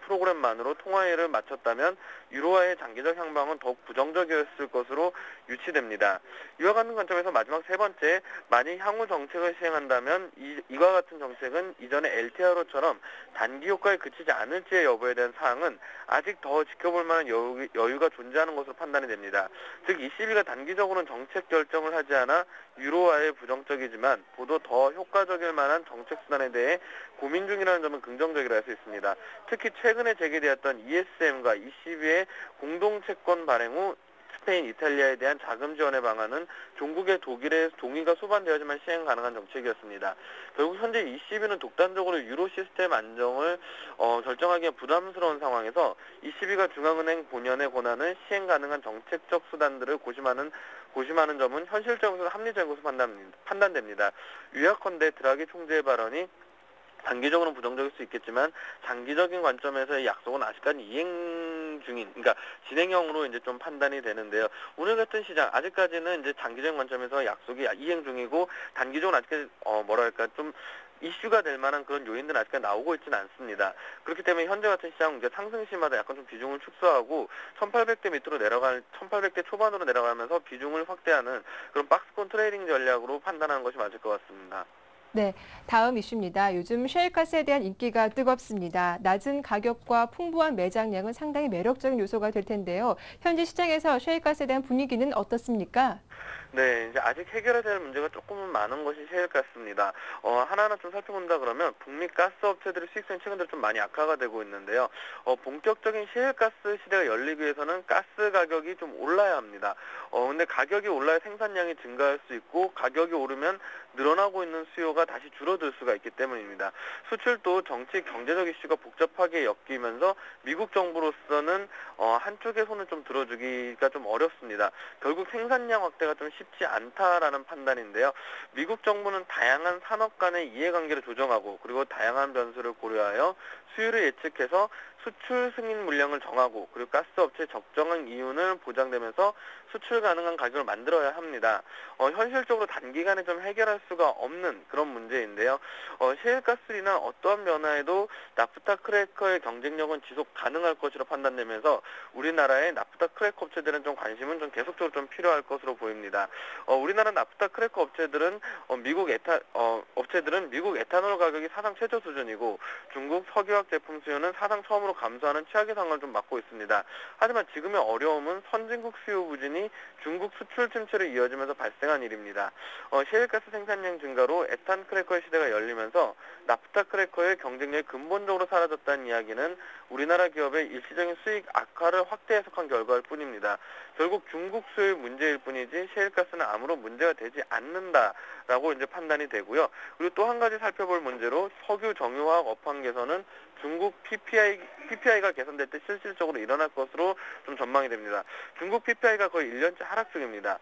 프로그램만으로 통화회의를 마쳤다면 유로화의 장기적 향방은 더욱 부정적이었을 것으로 유추될 유치됩니다. 이와 같은 관점에서 마지막 세 번째, 만약 향후 정책을 시행한다면 이와 같은 정책은 이전의 LTRO처럼 단기 효과에 그치지 않을지의 여부에 대한 사항은 아직 더 지켜볼 만한 여유가 존재하는 것으로 판단이 됩니다. 즉 ECB가 단기적으로는 정책 결정을 하지 않아 유로화에 부정적이지만 보다 더 효과적일 만한 정책 수단에 대해 고민 중이라는 점은 긍정적이라 할 수 있습니다. 특히 최근에 제기되었던 ESM과 ECB의 공동채권 발행 후 스페인, 이탈리아에 대한 자금 지원의 방안은 종국의 독일의 동의가 수반되어야지만 시행 가능한 정책이었습니다. 결국 현재 ECB는 독단적으로 유로 시스템 안정을 결정하기에 부담스러운 상황에서 ECB가 중앙은행 본연의 권한을 시행 가능한 정책적 수단들을 고심하는 점은 현실적으로 합리적인 것으로 판단됩니다. 요약컨대 드라기 총재의 발언이 단기적으로는 부정적일 수 있겠지만 장기적인 관점에서의 약속은 아직까지 진행형으로 이제 좀 판단이 되는데요. 오늘 같은 시장 아직까지는 이제 장기적인 관점에서 약속이 이행 중이고 단기적으로 아직까지 좀 이슈가 될 만한 그런 요인들은 아직까지 나오고 있지는 않습니다. 그렇기 때문에 현재 같은 시장은 이제 상승시마다 약간 좀 비중을 축소하고 1800대 초반으로 내려가면서 비중을 확대하는 그런 박스권 트레이딩 전략으로 판단하는 것이 맞을 것 같습니다. 네, 다음 이슈입니다. 요즘 셰일가스에 대한 인기가 뜨겁습니다. 낮은 가격과 풍부한 매장량은 상당히 매력적인 요소가 될 텐데요. 현재 시장에서 셰일가스에 대한 분위기는 어떻습니까? 네, 이제 아직 해결해야 될 문제가 조금은 많은 것이 셰일가스입니다. 하나하나 좀 살펴본다 그러면 북미 가스 업체들의 수익성이 최근 들어 좀 많이 악화가 되고 있는데요. 본격적인 셰일가스 시대가 열리기 위해서는 가스 가격이 좀 올라야 합니다. 근데 가격이 올라야 생산량이 증가할 수 있고 가격이 오르면 늘어나고 있는 수요가 다시 줄어들 수가 있기 때문입니다. 수출도 정치, 경제적 이슈가 복잡하게 엮이면서 미국 정부로서는 한쪽의 손을 좀 들어주기가 좀 어렵습니다. 결국 생산량 확대가 좀 쉽지 않다라는 판단인데요. 미국 정부는 다양한 산업 간의 이해관계를 조정하고 그리고 다양한 변수를 고려하여 수요를 예측해서 수출 승인 물량을 정하고 그리고 가스 업체의 적정한 이윤을 보장되면서 수출 가능한 가격을 만들어야 합니다. 현실적으로 단기간에 좀 해결할 수가 없는 그런 문제인데요. 셰일가스나 어떠한 변화에도 나프타 크래커의 경쟁력은 지속 가능할 것으로 판단되면서 우리나라의 나프타 크래커 업체들은 좀 관심은 좀 계속적으로 좀 필요할 것으로 보입니다. 우리나라 나프타 크래커 업체들은 미국 에탄올 가격이 사상 최저 수준이고 중국 석유화학 제품 수요는 사상 처음으로 감소하는 최악의 상황을 좀 맞고 있습니다. 하지만 지금의 어려움은 선진국 수요 부진이 중국 수출 침체로 이어지면서 발생한 일입니다. 셰일가스 생산량 증가로 에탄 크래커의 시대가 열리면서 나프타 크래커의 경쟁력이 근본적으로 사라졌다는 이야기는 우리나라 기업의 일시적인 수익 악화를 확대 해석한 결과일 뿐입니다. 결국 중국 수요의 문제일 뿐이지 셰일가스는 아무런 문제가 되지 않는다라고 이제 판단이 되고요. 그리고 또 한 가지 살펴볼 문제로 석유 정유화학 업황 개선은 중국 PPI가 개선될 때 실질적으로 일어날 것으로 좀 전망이 됩니다. 중국 PPI가 거의 1년째 하락 중입니다.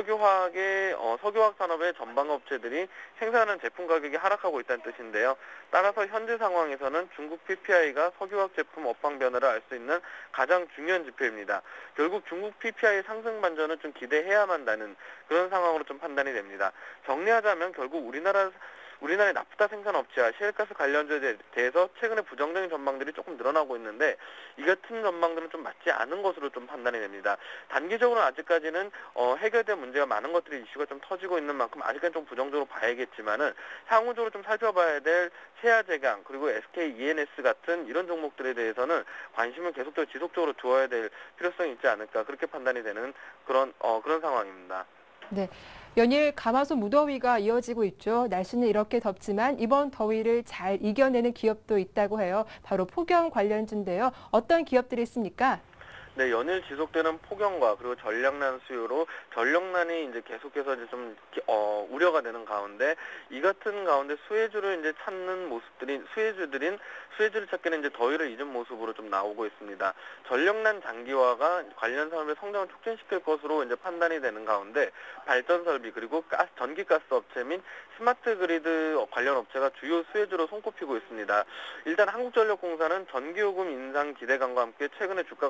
석유화학 산업의 전방 업체들이 생산하는 제품 가격이 하락하고 있다는 뜻인데요. 따라서 현재 상황에서는 중국 PPI가 석유화학 제품 업황 변화를 알 수 있는 가장 중요한 지표입니다. 결국 중국 PPI의 상승 반전을 좀 기대해야만 한다는 그런 상황으로 좀 판단이 됩니다. 정리하자면 결국 우리나라의 나프타 생산 업체와 셰일가스 관련주에 대해서 최근에 부정적인 전망들이 조금 늘어나고 있는데 이 같은 전망들은 좀 맞지 않은 것으로 좀 판단이 됩니다. 단기적으로는 아직까지는 해결될 문제가 많은 것들이 이슈가 좀 터지고 있는 만큼 아직까지 좀 부정적으로 봐야겠지만은 향후적으로 좀 살펴봐야 될 세아제강 그리고 SK E&S 같은 이런 종목들에 대해서는 관심을 계속적으로 지속적으로 두어야 될 필요성이 있지 않을까 그렇게 판단이 되는 그런 상황입니다. 네. 연일 가마솥 무더위가 이어지고 있죠. 날씨는 이렇게 덥지만 이번 더위를 잘 이겨내는 기업도 있다고 해요. 바로 폭염 관련주인데요. 어떤 기업들이 있습니까? 네, 연일 지속되는 폭염과 그리고 전력난 수요로 전력난이 이제 계속해서 이제 좀 우려가 되는 가운데 이 같은 가운데 수혜주를 이제 찾는 모습들이 수혜주를 찾기는 이제 더위를 잊은 모습으로 좀 나오고 있습니다. 전력난 장기화가 관련 산업의 성장을 촉진시킬 것으로 이제 판단이 되는 가운데 발전 설비 그리고 전기가스 업체 및 스마트 그리드 관련 업체가 주요 수혜주로 손꼽히고 있습니다. 일단 한국전력공사는 전기요금 인상 기대감과 함께 최근에 주가가 상승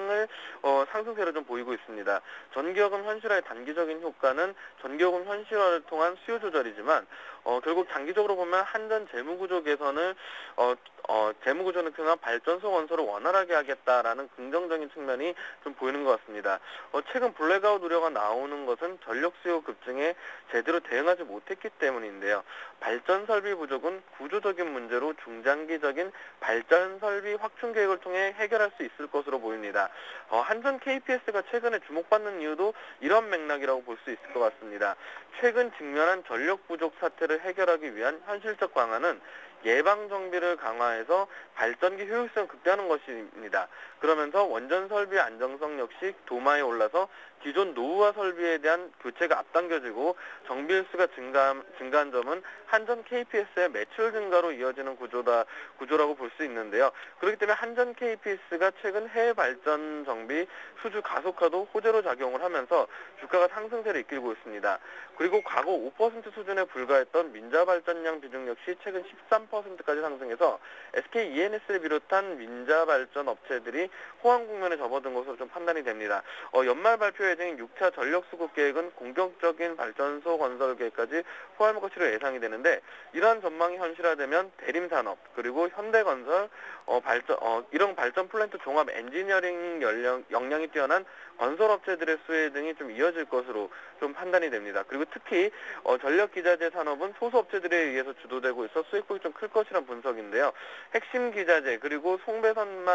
상승을 상승세를 좀 보이고 있습니다. 전기요금 현실화의 단기적인 효과는 전기요금 현실화를 통한 수요 조절이지만 결국 장기적으로 보면 한전 재무구조 개선을 재무구조를 통한 발전소 건설을 원활하게 하겠다라는 긍정적인 측면이 좀 보이는 것 같습니다. 최근 블랙아웃 우려가 나오는 것은 전력 수요 급증에 제대로 대응하지 못했기 때문인데요. 발전 설비 부족은 구조적인 문제로 중장기적인 발전 설비 확충 계획을 통해 해결할 수 있을 것으로 보입니다. 한전 KPS가 최근에 주목받는 이유도 이런 맥락이라고 볼 수 있을 것 같습니다. 최근 직면한 전력 부족 사태를 해결하기 위한 현실적 방안은 예방 정비를 강화해서 발전기 효율성을 극대화하는 것입니다. 그러면서 원전 설비 안정성 역시 도마에 올라서 기존 노후화 설비에 대한 교체가 앞당겨지고 정비 횟수가 증가한 점은 한전 KPS의 매출 증가로 이어지는 구조라고 볼 수 있는데요. 그렇기 때문에 한전 KPS가 최근 해외 발전 정비 수주 가속화도 호재로 작용을 하면서 주가가 상승세를 이끌고 있습니다. 그리고 과거 5% 수준에 불과했던 민자 발전량 비중 역시 최근 13%까지 상승해서 SK ENS를 비롯한 민자 발전 업체들이 호황 국면에 접어든 것으로 좀 판단이 됩니다. 연말 발표 예정인 6차 전력 수급 계획은 공격적인 발전소 건설 계획까지 포함할 것으로 예상이 되는데 이러한 전망이 현실화되면 대림산업 그리고 현대건설 이런 발전 플랜트 종합 엔지니어링 역량이 뛰어난 건설업체들의 수혜 등이 좀 이어질 것으로 좀 판단이 됩니다. 그리고 특히 전력기자재 산업은 소수업체들에 의해서 주도되고 있어 수익폭이 좀 클 것이라는 분석인데요. 핵심 기자재 그리고 송배전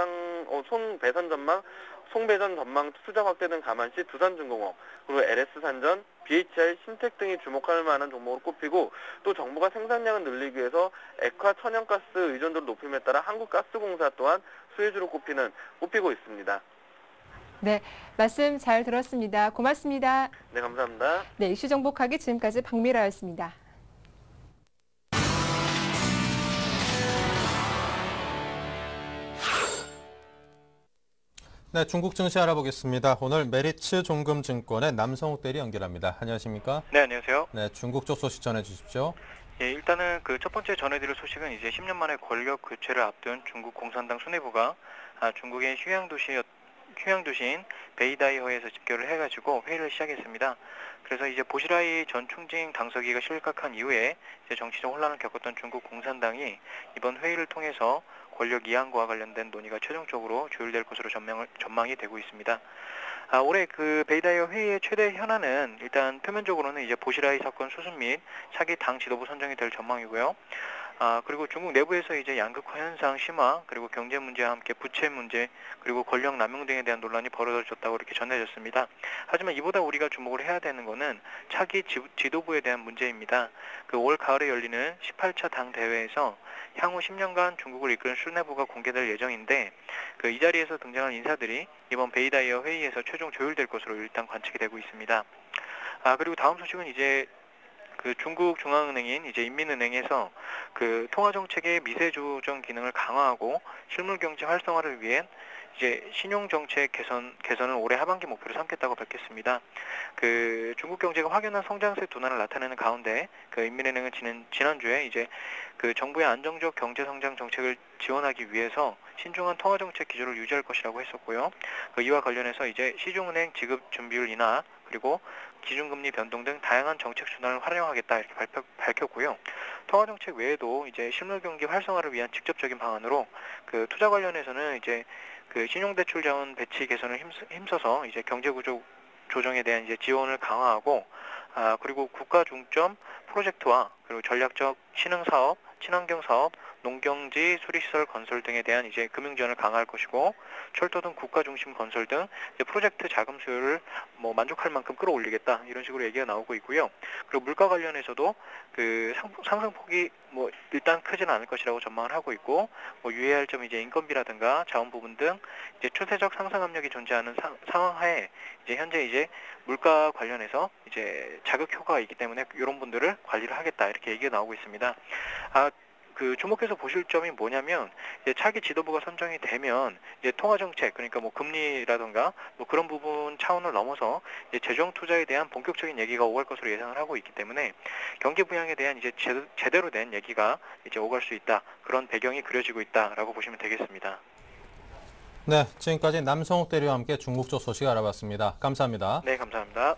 전망 투자 확대 등 감안시 두산중공업 그리고 LS산전, BHI, 신택 등이 주목할 만한 종목으로 꼽히고 또 정부가 생산량을 늘리기 위해서 액화 천연가스 의존도를 높임에 따라 한국가스공사 또한 수혜주로 꼽히고 있습니다. 네, 말씀 잘 들었습니다. 고맙습니다. 네, 감사합니다. 네, 이슈 정복하기 지금까지 박미라였습니다. 네, 중국 증시 알아보겠습니다. 오늘 메리츠 종금증권의 남성욱 대리 연결합니다. 안녕하십니까? 네, 안녕하세요. 네, 중국 쪽 소식 전해 주십시오. 예, 일단은 그 첫 번째 전해드릴 소식은 이제 10년 만에 권력 교체를 앞둔 중국 공산당 수뇌부가 중국의 휴양도시인 베이다이허에서 집결을 해가지고 회의를 시작했습니다. 그래서 이제 보시라이 전 총징 당서기가 실각한 이후에 이제 정치적 혼란을 겪었던 중국 공산당이 이번 회의를 통해서 권력 이양과 관련된 논의가 최종적으로 조율될 것으로 전망이 되고 있습니다. 올해 그 베이다이어 회의의 최대 현안은 일단 표면적으로는 이제 보시라이 사건 수습 및 차기 당 지도부 선정이 될 전망이고요. 그리고 중국 내부에서 이제 양극화 현상 심화, 그리고 경제 문제와 함께 부채 문제, 그리고 권력 남용 등에 대한 논란이 벌어졌다고 이렇게 전해졌습니다. 하지만 이보다 우리가 주목을 해야 되는 것은 차기 지도부에 대한 문제입니다. 그 올 가을에 열리는 18차 당 대회에서 향후 10년간 중국을 이끄는 수뇌부가 공개될 예정인데 이 자리에서 등장한 인사들이 이번 베이다이어 회의에서 최종 조율될 것으로 일단 관측이 되고 있습니다. 그리고 다음 소식은 이제 그 중국 중앙은행인 이제 인민은행에서 그 통화 정책의 미세 조정 기능을 강화하고 실물 경제 활성화를 위해 이제 신용 정책 개선을 올해 하반기 목표로 삼겠다고 밝혔습니다. 그 중국 경제가 확연한 성장세 둔화를 나타내는 가운데 그 인민은행은 지난주에 이제 그 정부의 안정적 경제 성장 정책을 지원하기 위해서 신중한 통화 정책 기조를 유지할 것이라고 했었고요. 이와 관련해서 이제 시중은행 지급 준비율 인하 그리고 기준금리 변동 등 다양한 정책 수단을 활용하겠다 이렇게 밝혔고요. 통화 정책 외에도 이제 실물 경기 활성화를 위한 직접적인 방안으로 그 투자 관련해서는 이제 그 신용대출 자원 배치 개선을 힘써서 이제 경제 구조 조정에 대한 이제 지원을 강화하고 그리고 국가 중점 프로젝트와 그리고 전략적 신흥 사업, 친환경 사업, 농경지 수리시설 건설 등에 대한 이제 금융 지원을 강화할 것이고 철도 등 국가 중심 건설 등 이제 프로젝트 자금 수요를 만족할 만큼 끌어올리겠다 이런 식으로 얘기가 나오고 있고요. 그리고 물가 관련해서도 그 상승폭이 일단 크지는 않을 것이라고 전망을 하고 있고 유의할 점이 이제 인건비라든가 자원 부분 등 이제 추세적 상승 압력이 존재하는 상황 하에 이제 현재 이제 물가 관련해서 이제 자극 효과가 있기 때문에 이런 분들을 관리를 하겠다 이렇게 얘기가 나오고 있습니다. 그 주목해서 보실 점이 뭐냐면 이제 차기 지도부가 선정이 되면 이제 통화 정책 그러니까 금리라든가 그런 부분 차원을 넘어서 이제 재정 투자에 대한 본격적인 얘기가 오갈 것으로 예상을 하고 있기 때문에 경기 부양에 대한 이제 제대로 된 얘기가 이제 오갈 수 있다 그런 배경이 그려지고 있다라고 보시면 되겠습니다. 네, 지금까지 남성욱 대리와 함께 중국 쪽 소식 알아봤습니다. 감사합니다. 네, 감사합니다.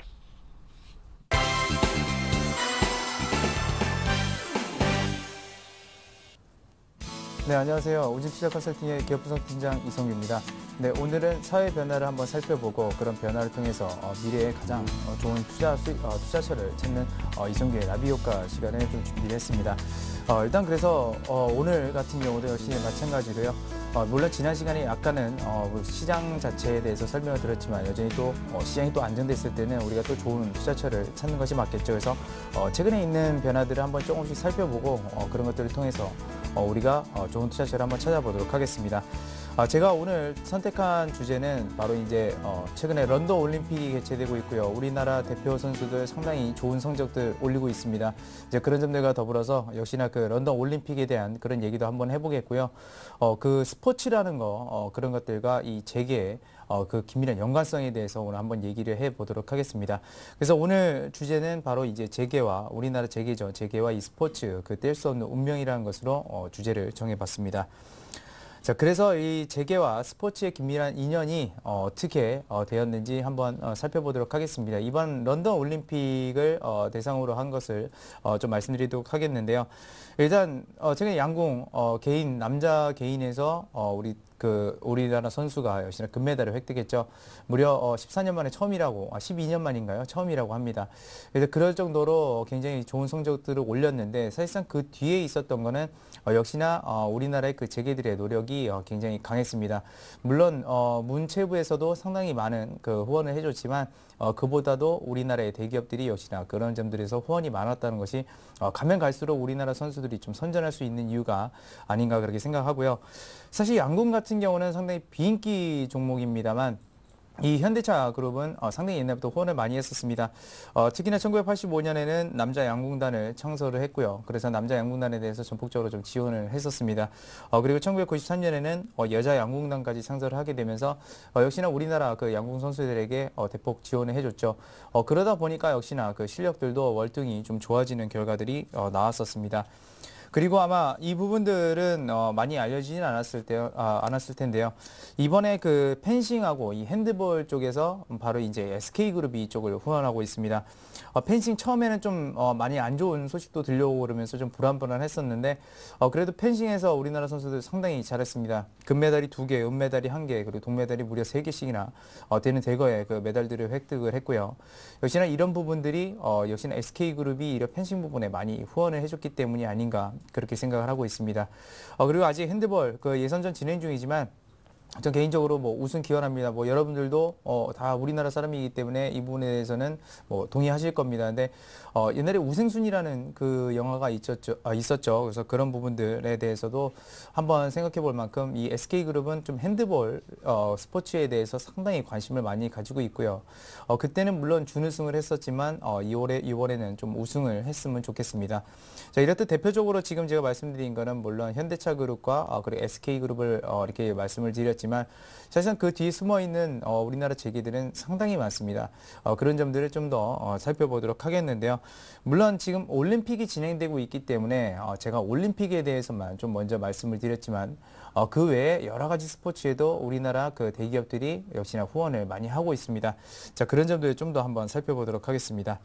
네, 안녕하세요. 우진투자 컨설팅의 기업분석 팀장 이성규입니다. 네, 오늘은 사회 변화를 한번 살펴보고 그런 변화를 통해서 미래에 가장 좋은 투자처를 찾는 이성규의 나비 효과 시간을 좀 준비를 했습니다. 일단 그래서 오늘 같은 경우도 역시 마찬가지로요. 물론 지난 시간에 약간은 시장 자체에 대해서 설명을 드렸지만 여전히 또 시장이 또 안정됐을 때는 우리가 또 좋은 투자처를 찾는 것이 맞겠죠. 그래서 최근에 있는 변화들을 한번 조금씩 살펴보고 그런 것들을 통해서 우리가 좋은 투자처를 한번 찾아보도록 하겠습니다. 제가 오늘 선택한 주제는 바로 이제 최근에 런던 올림픽이 개최되고 있고요. 우리나라 대표 선수들 상당히 좋은 성적들 올리고 있습니다. 이제 그런 점들과 더불어서 역시나 그 런던 올림픽에 대한 그런 얘기도 한번 해보겠고요. 그 스포츠라는 거 그런 것들과 이 재계의 그 긴밀한 연관성에 대해서 오늘 한번 얘기를 해보도록 하겠습니다. 그래서 오늘 주제는 바로 이제 재계와 우리나라 재계죠. 재계와 이 스포츠 그 뗄 수 없는 운명이라는 것으로 주제를 정해봤습니다. 자, 그래서 이 재계와 스포츠의 긴밀한 인연이 어떻게 되었는지 한번 살펴보도록 하겠습니다. 이번 런던 올림픽을 대상으로 한 것을 좀 말씀드리도록 하겠는데요. 일단 최근 양궁 개인 남자 개인에서 우리나라 선수가 역시나 금메달을 획득했죠. 무려 14년 만에 처음이라고, 12년 만인가요? 처음이라고 합니다. 그래서 그럴 정도로 굉장히 좋은 성적들을 올렸는데 사실상 그 뒤에 있었던 거는 역시나 우리나라의 그 재계들의 노력이 굉장히 강했습니다. 물론 문체부에서도 상당히 많은 그 후원을 해줬지만 그보다도 우리나라의 대기업들이 역시나 그런 점들에서 후원이 많았다는 것이 가면 갈수록 우리나라 선수들이 좀 선전할 수 있는 이유가 아닌가 그렇게 생각하고요. 사실 양궁 같은 경우는 상당히 비인기 종목입니다만 이 현대차 그룹은 상당히 옛날부터 후원을 많이 했었습니다. 특히나 1985년에는 남자 양궁단을 창설을 했고요. 그래서 남자 양궁단에 대해서 전폭적으로 좀 지원을 했었습니다. 그리고 1993년에는 여자 양궁단까지 창설을 하게 되면서 역시나 우리나라 그 양궁 선수들에게 대폭 지원을 해줬죠. 그러다 보니까 역시나 그 실력들도 월등히 좀 좋아지는 결과들이 나왔었습니다. 그리고 아마 이 부분들은 많이 알려지진 않았을 텐데요. 이번에 그 펜싱하고 이 핸드볼 쪽에서 바로 이제 SK그룹이 이쪽을 후원하고 있습니다. 펜싱 처음에는 좀 많이 안 좋은 소식도 들려오고 그러면서 좀 불안했었는데 그래도 펜싱에서 우리나라 선수들 상당히 잘했습니다. 금메달이 2개, 은메달이 1개, 그리고 동메달이 무려 3개씩이나 되는 대거의 그 메달들을 획득을 했고요. 역시나 이런 부분들이 역시나 SK그룹이 이런 펜싱 부분에 많이 후원을 해줬기 때문이 아닌가 그렇게 생각을 하고 있습니다. 그리고 아직 핸드볼 그 예선전 진행 중이지만 전 개인적으로 뭐 우승 기원합니다. 뭐 여러분들도 다 우리나라 사람이기 때문에 이 부분에 대해서는 뭐 동의하실 겁니다. 근데 옛날에 우생순이라는 그 영화가 있었죠. 그래서 그런 부분들에 대해서도 한번 생각해 볼 만큼 이 SK그룹은 좀 핸드볼 스포츠에 대해서 상당히 관심을 많이 가지고 있고요. 그때는 물론 준우승을 했었지만 이번에는 좀 우승을 했으면 좋겠습니다. 자, 이렇듯 대표적으로 지금 제가 말씀드린 거는 물론 현대차그룹과 그리고 SK그룹을 이렇게 말씀을 드렸지만 사실상 그 뒤에 숨어있는 우리나라 재계들은 상당히 많습니다. 그런 점들을 좀 더 살펴보도록 하겠는데요. 물론 지금 올림픽이 진행되고 있기 때문에 제가 올림픽에 대해서만 좀 먼저 말씀을 드렸지만 그 외에 여러 가지 스포츠에도 우리나라 그 대기업들이 역시나 후원을 많이 하고 있습니다. 자, 그런 점들을 좀 더 한번 살펴보도록 하겠습니다.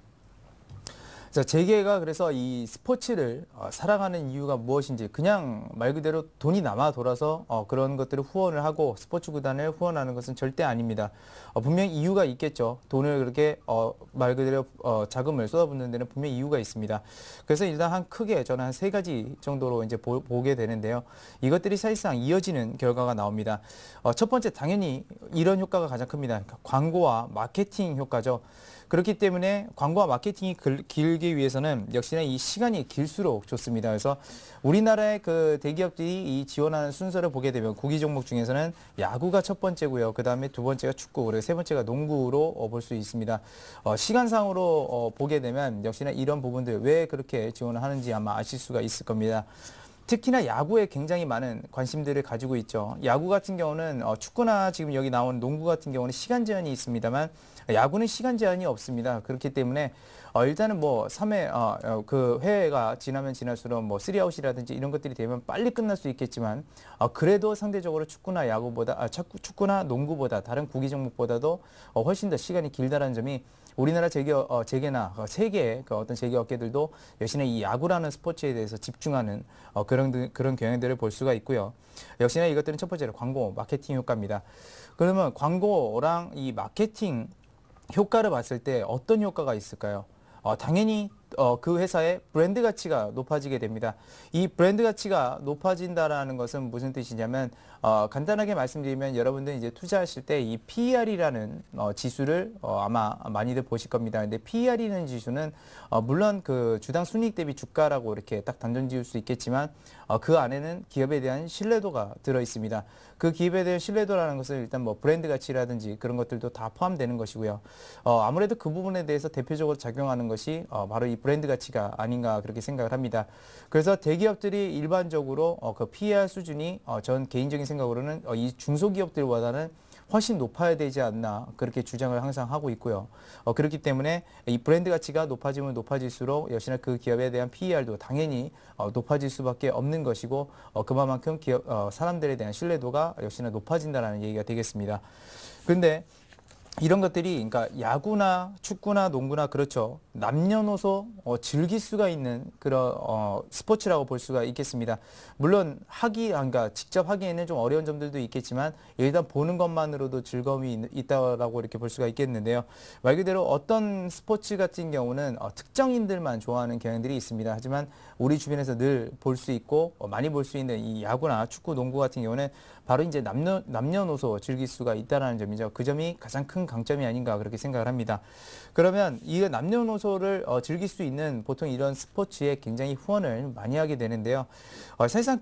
자, 재계가 그래서 이 스포츠를 사랑하는 이유가 무엇인지 그냥 말 그대로 돈이 남아 돌아서 그런 것들을 후원을 하고 스포츠 구단을 후원하는 것은 절대 아닙니다. 분명히 이유가 있겠죠. 돈을 그렇게 말 그대로 자금을 쏟아붓는 데는 분명히 이유가 있습니다. 그래서 일단 크게 저는 한 3가지 정도로 이제 보게 되는데요. 이것들이 사실상 이어지는 결과가 나옵니다. 첫 번째 당연히 이런 효과가 가장 큽니다. 그러니까 광고와 마케팅 효과죠. 그렇기 때문에 광고와 마케팅이 길기 위해서는 역시나 이 시간이 길수록 좋습니다. 그래서 우리나라의 그 대기업들이 이 지원하는 순서를 보게 되면 구기 종목 중에서는 야구가 첫 번째고요. 그 다음에 두 번째가 축구, 그리고 세 번째가 농구로 볼 수 있습니다. 시간상으로 보게 되면 역시나 이런 부분들 왜 그렇게 지원을 하는지 아마 아실 수가 있을 겁니다. 특히나 야구에 굉장히 많은 관심들을 가지고 있죠. 야구 같은 경우는 축구나 지금 여기 나온 농구 같은 경우는 시간 제한이 있습니다만 야구는 시간 제한이 없습니다. 그렇기 때문에 일단은 뭐 3회 그 회가 지나면 지날수록 뭐 3아웃이라든지 이런 것들이 되면 빨리 끝날 수 있겠지만 그래도 상대적으로 축구나 야구보다 축구나 농구보다 다른 구기 종목보다도 훨씬 더 시간이 길다라는 점이 우리나라 재계나 세계의 그 어떤 재계 업계들도 역시나 이 야구라는 스포츠에 대해서 집중하는 그런 경향들을 볼 수가 있고요. 역시나 이것들은 첫 번째로 광고, 마케팅 효과입니다. 그러면 광고랑 이 마케팅 효과를 봤을 때 어떤 효과가 있을까요? 당연히 그 회사의 브랜드 가치가 높아지게 됩니다. 이 브랜드 가치가 높아진다라는 것은 무슨 뜻이냐면 간단하게 말씀드리면 여러분들 이제 투자하실 때 이 PER이라는 지수를 아마 많이들 보실 겁니다. 근데 PER이라는 지수는 물론 그 주당 순이익 대비 주가라고 이렇게 딱 단정 지을 수 있겠지만 그 안에는 기업에 대한 신뢰도가 들어 있습니다. 그 기업에 대한 신뢰도라는 것은 일단 뭐 브랜드 가치라든지 그런 것들도 다 포함되는 것이고요. 아무래도 그 부분에 대해서 대표적으로 작용하는 것이 바로 이 브랜드 가치가 아닌가 그렇게 생각을 합니다. 그래서 대기업들이 일반적으로 그 PER 수준이 전 개인적인 생각으로는 이 중소기업들보다는 훨씬 높아야 되지 않나 그렇게 주장을 항상 하고 있고요. 그렇기 때문에 이 브랜드 가치가 높아지면 높아질수록 역시나 그 기업에 대한 PER도 당연히 높아질 수밖에 없는 것이고 그만큼 사람들에 대한 신뢰도가 역시나 높아진다는 얘기가 되겠습니다. 그런데 이런 것들이 그러니까 야구나 축구나 농구나 그렇죠. 남녀노소 즐길 수가 있는 그런 스포츠라고 볼 수가 있겠습니다. 물론 그러니까 직접 하기에는 좀 어려운 점들도 있겠지만 일단 보는 것만으로도 즐거움이 있다라고 이렇게 볼 수가 있겠는데요. 말 그대로 어떤 스포츠 같은 경우는 특정인들만 좋아하는 경향들이 있습니다. 하지만 우리 주변에서 늘 볼 수 있고 많이 볼 수 있는 이 야구나 축구, 농구 같은 경우는 바로 이제 남녀노소 즐길 수가 있다는 점이죠. 그 점이 가장 큰 강점이 아닌가 그렇게 생각을 합니다. 그러면 이 남녀노소를 즐길 수 있는 보통 이런 스포츠에 굉장히 후원을 많이 하게 되는데요. 사실상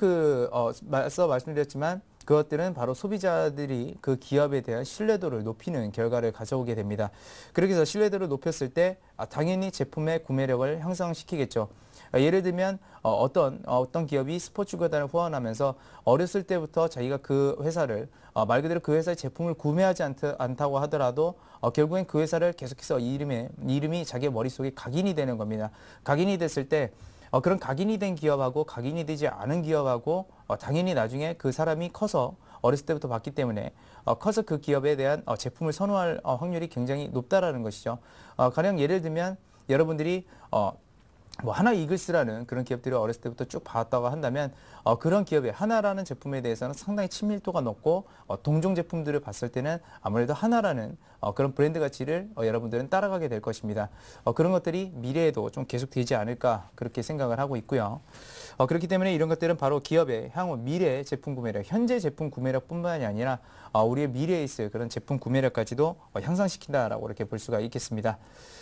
앞서 말씀드렸지만 그것들은 바로 소비자들이 그 기업에 대한 신뢰도를 높이는 결과를 가져오게 됩니다. 그렇게 해서 신뢰도를 높였을 때 당연히 제품의 구매력을 향상시키겠죠. 예를 들면 어떤 기업이 스포츠 구단을 후원하면서 어렸을 때부터 자기가 그 회사를 말 그대로 그 회사의 제품을 구매하지 않다고 하더라도 결국엔 그 회사를 계속해서 이름이 자기 머릿속에 각인이 되는 겁니다. 각인이 됐을 때 그런 각인이 된 기업하고 각인이 되지 않은 기업하고 당연히 나중에 그 사람이 커서 어렸을 때부터 봤기 때문에 커서 그 기업에 대한 제품을 선호할 확률이 굉장히 높다라는 것이죠. 가령 예를 들면 여러분들이 뭐 하나 이글스라는 그런 기업들을 어렸을 때부터 쭉 봐왔다고 한다면 그런 기업의 하나라는 제품에 대해서는 상당히 친밀도가 높고 동종 제품들을 봤을 때는 아무래도 하나라는 그런 브랜드 가치를 여러분들은 따라가게 될 것입니다. 그런 것들이 미래에도 좀 계속되지 않을까 그렇게 생각을 하고 있고요. 그렇기 때문에 이런 것들은 바로 기업의 향후 미래 제품 구매력, 현재 제품 구매력뿐만이 아니라 우리의 미래에 있을 그런 제품 구매력까지도 향상시킨다라고 이렇게 볼 수가 있겠습니다.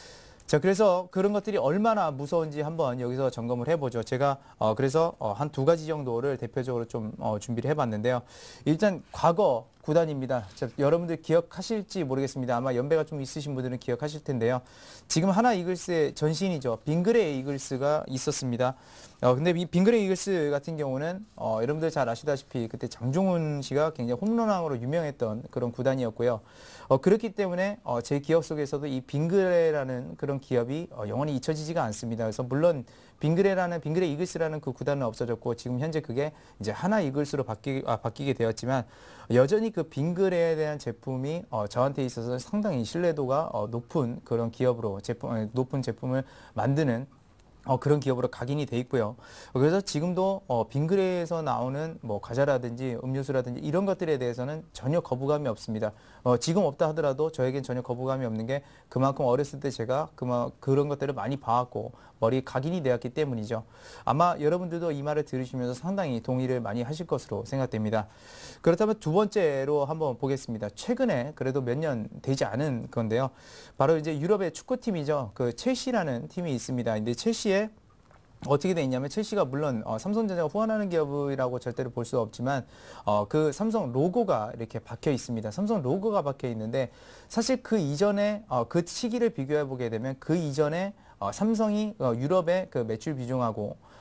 자, 그래서 그런 것들이 얼마나 무서운지 한번 여기서 점검을 해보죠. 제가 그래서 한 2가지 정도를 대표적으로 좀 준비를 해봤는데요. 일단 과거 구단입니다. 자, 여러분들 기억하실지 모르겠습니다. 아마 연배가 좀 있으신 분들은 기억하실 텐데요. 지금 하나 이글스의 전신이죠. 빙그레 이글스가 있었습니다. 근데 이 빙그레 이글스 같은 경우는 여러분들 잘 아시다시피 그때 장종훈 씨가 굉장히 홈런왕으로 유명했던 그런 구단이었고요. 그렇기 때문에 제 기억 속에서도 이 빙그레라는 그런 기업이 영원히 잊혀지지가 않습니다. 그래서 물론 빙그레 이글스라는 그 구단은 없어졌고 지금 현재 그게 이제 하나 이글스로 바뀌게 되었지만 여전히 그 빙그레에 대한 제품이 저한테 있어서 상당히 신뢰도가 높은 그런 기업으로 높은 제품을 만드는 그런 기업으로 각인이 돼 있고요. 그래서 지금도 빙그레에서 나오는 뭐 과자라든지 음료수라든지 이런 것들에 대해서는 전혀 거부감이 없습니다. 지금 없다 하더라도 저에겐 전혀 거부감이 없는 게 그만큼 어렸을 때 제가 그런 것들을 많이 봐왔고 머리에 각인이 되었기 때문이죠. 아마 여러분들도 이 말을 들으시면서 상당히 동의를 많이 하실 것으로 생각됩니다. 그렇다면 두 번째로 한번 보겠습니다. 최근에 그래도 몇 년 되지 않은 건데요. 바로 이제 유럽의 축구팀이죠. 그 첼시라는 팀이 있습니다. 근데 첼시에 어떻게 돼 있냐면 첼시가 물론 삼성전자가 후원하는 기업이라고 절대로 볼 수 없지만 그 삼성 로고가 이렇게 박혀 있습니다. 삼성 로고가 박혀 있는데 사실 그 이전에 그 시기를 비교해 보게 되면 그 이전에 삼성이 유럽의 그 매출 비중하고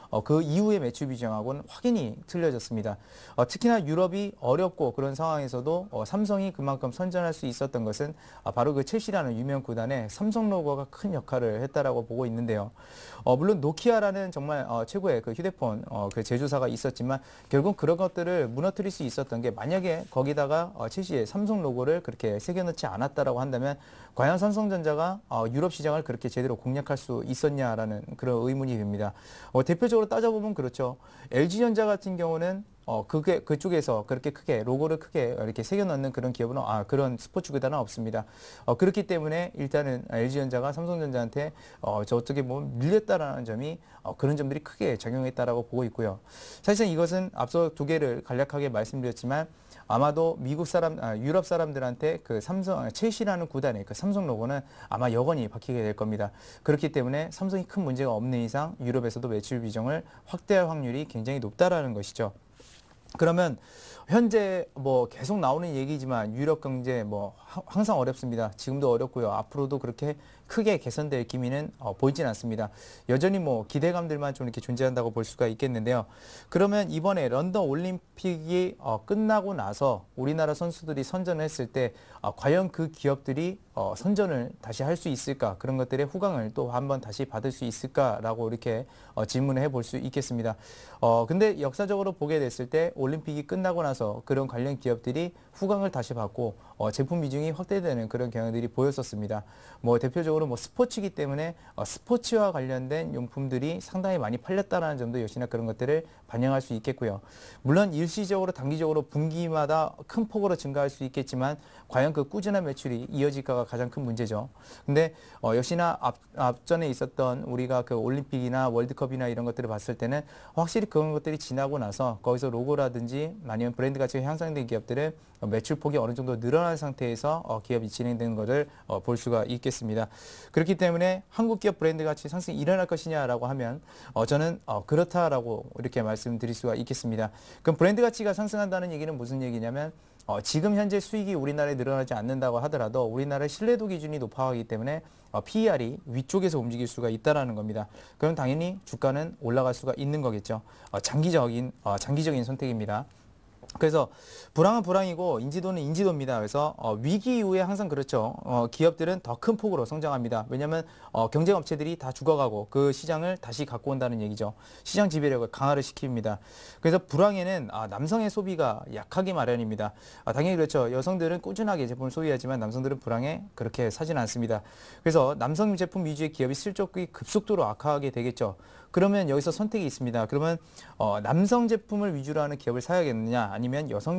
그 이후의 매출 비중하고는 확연히 틀려졌습니다. 특히나 유럽이 어렵고 그런 상황에서도 삼성이 그만큼 선전할 수 있었던 것은 바로 그 첼시라는 유명 구단의 삼성 로고가 큰 역할을 했다라고 보고 있는데요. 물론 노키아라는 정말 최고의 그 휴대폰 그 제조사가 있었지만 결국 그런 것들을 무너뜨릴 수 있었던 게 만약에 거기다가 첼시의 삼성 로고를 그렇게 새겨넣지 않았다라고 한다면 과연 삼성전자가 유럽 시장을 그렇게 제대로 공략할 수 있었냐라는 그런 의문이 듭니다. 대표적으로 따져보면 그렇죠. LG전자 같은 경우는 그쪽에서 그렇게 크게 로고를 크게 이렇게 새겨넣는 그런 기업은 그런 스포츠 구단은 없습니다. 그렇기 때문에 일단은 LG전자가 삼성전자한테 어떻게 보면 밀렸다라는 점이 그런 점들이 크게 작용했다라고 보고 있고요. 사실상 이것은 앞서 두 개를 간략하게 말씀드렸지만 아마도 유럽 사람들한테 그 첼시라는 구단의 그 삼성 로고는 아마 여건이 박히게 될 겁니다. 그렇기 때문에 삼성이 큰 문제가 없는 이상 유럽에서도 매출 비중을 확대할 확률이 굉장히 높다라는 것이죠. 그러면 현재 뭐 계속 나오는 얘기지만 유럽 경제 뭐 항상 어렵습니다. 지금도 어렵고요. 앞으로도 그렇게 크게 개선될 기미는 보이진 않습니다. 여전히 뭐 기대감들만 좀 이렇게 존재한다고 볼 수가 있겠는데요. 그러면 이번에 런던 올림픽이 끝나고 나서 우리나라 선수들이 선전을 했을 때 과연 그 기업들이 선전을 다시 할 수 있을까? 그런 것들의 후광을 또 한번 다시 받을 수 있을까라고 이렇게 질문을 해볼 수 있겠습니다. 근데 역사적으로 보게 됐을 때 올림픽이 끝나고 나서 그런 관련 기업들이 후광을 다시 받고 제품 비중이 확대되는 그런 경향들이 보였었습니다. 뭐 대표적으로 뭐 스포츠이기 때문에 스포츠와 관련된 용품들이 상당히 많이 팔렸다는 점도 역시나 그런 것들을 반영할 수 있겠고요. 물론 일시적으로 단기적으로 분기마다 큰 폭으로 증가할 수 있겠지만 과연 그 꾸준한 매출이 이어질까가 가장 큰 문제죠. 근데 역시나 앞전에 있었던 우리가 그 올림픽이나 월드컵이나 이런 것들을 봤을 때는 확실히 그런 것들이 지나고 나서 거기서 로고라든지 아니면 브랜드 가치가 향상된 기업들은 매출폭이 어느 정도 늘어난 상태에서 기업이 진행되는 것을 볼 수가 있겠습니다. 그렇기 때문에 한국 기업 브랜드 가치 상승이 일어날 것이냐라고 하면 저는 그렇다라고 이렇게 말씀드릴 수가 있겠습니다. 그럼 브랜드 가치가 상승한다는 얘기는 무슨 얘기냐면 지금 현재 수익이 우리나라에 늘어나지 않는다고 하더라도 우리나라의 신뢰도 기준이 높아가기 때문에 PER이 위쪽에서 움직일 수가 있다는 겁니다. 그럼 당연히 주가는 올라갈 수가 있는 거겠죠. 장기적인 선택입니다. 그래서 불황은 불황이고 인지도는 인지도입니다. 그래서 위기 이후에 항상 그렇죠. 기업들은 더 큰 폭으로 성장합니다. 왜냐하면 경쟁 업체들이 다 죽어가고 그 시장을 다시 갖고 온다는 얘기죠. 시장 지배력을 강화를 시킵니다. 그래서 불황에는 남성의 소비가 약하기 마련입니다. 당연히 그렇죠. 여성들은 꾸준하게 제품을 소비하지만 남성들은 불황에 그렇게 사지는 않습니다. 그래서 남성 제품 위주의 기업이 실적이 급속도로 악화하게 되겠죠. 그러면 여기서 선택이 있습니다. 그러면 남성 제품을 위주로 하는 기업을 사야겠느냐 아니면 여성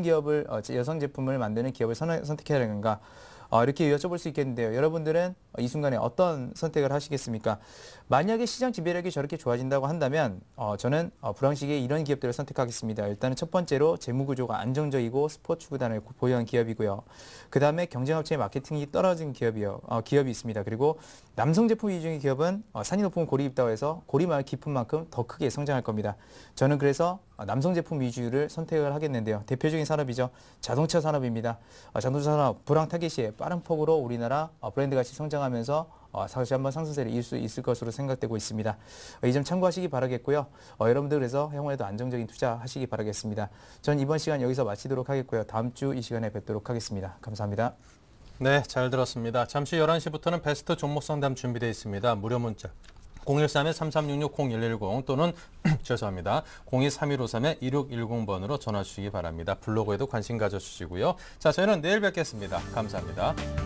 제품을 만드는 기업을 선택해야 하는가 이렇게 여쭤볼 수 있겠는데요. 여러분들은 이 순간에 어떤 선택을 하시겠습니까? 만약에 시장 지배력이 저렇게 좋아진다고 한다면 저는 불황 시기에 이런 기업들을 선택하겠습니다. 일단은 첫 번째로 재무구조가 안정적이고 스포츠 구단을 보유한 기업이고요. 그 다음에 경쟁업체의 마케팅이 떨어진 기업이 있습니다. 그리고 남성 제품 위주의 기업은 산이 높은 골이 깊다고 해서 골이 깊은 만큼 더 크게 성장할 겁니다. 저는 그래서 남성 제품 위주를 선택을 하겠는데요. 대표적인 산업이죠. 자동차 산업입니다. 자동차 산업 불황 타겟 시에 빠른 폭으로 우리나라 브랜드 같이 성장하면서 다시 한번 상승세를 이을 수 있을 것으로 생각되고 있습니다. 이 점 참고하시기 바라겠고요. 여러분들 그래서 향후에도 안정적인 투자하시기 바라겠습니다. 전 이번 시간 여기서 마치도록 하겠고요. 다음 주 이 시간에 뵙도록 하겠습니다. 감사합니다. 네, 잘 들었습니다. 잠시 11시부터는 베스트 종목 상담 준비되어 있습니다. 무료 문자 013-3366-0110 또는 죄송합니다. 02-3153-2610번으로 전화 주시기 바랍니다. 블로그에도 관심 가져주시고요. 자, 저희는 내일 뵙겠습니다. 감사합니다.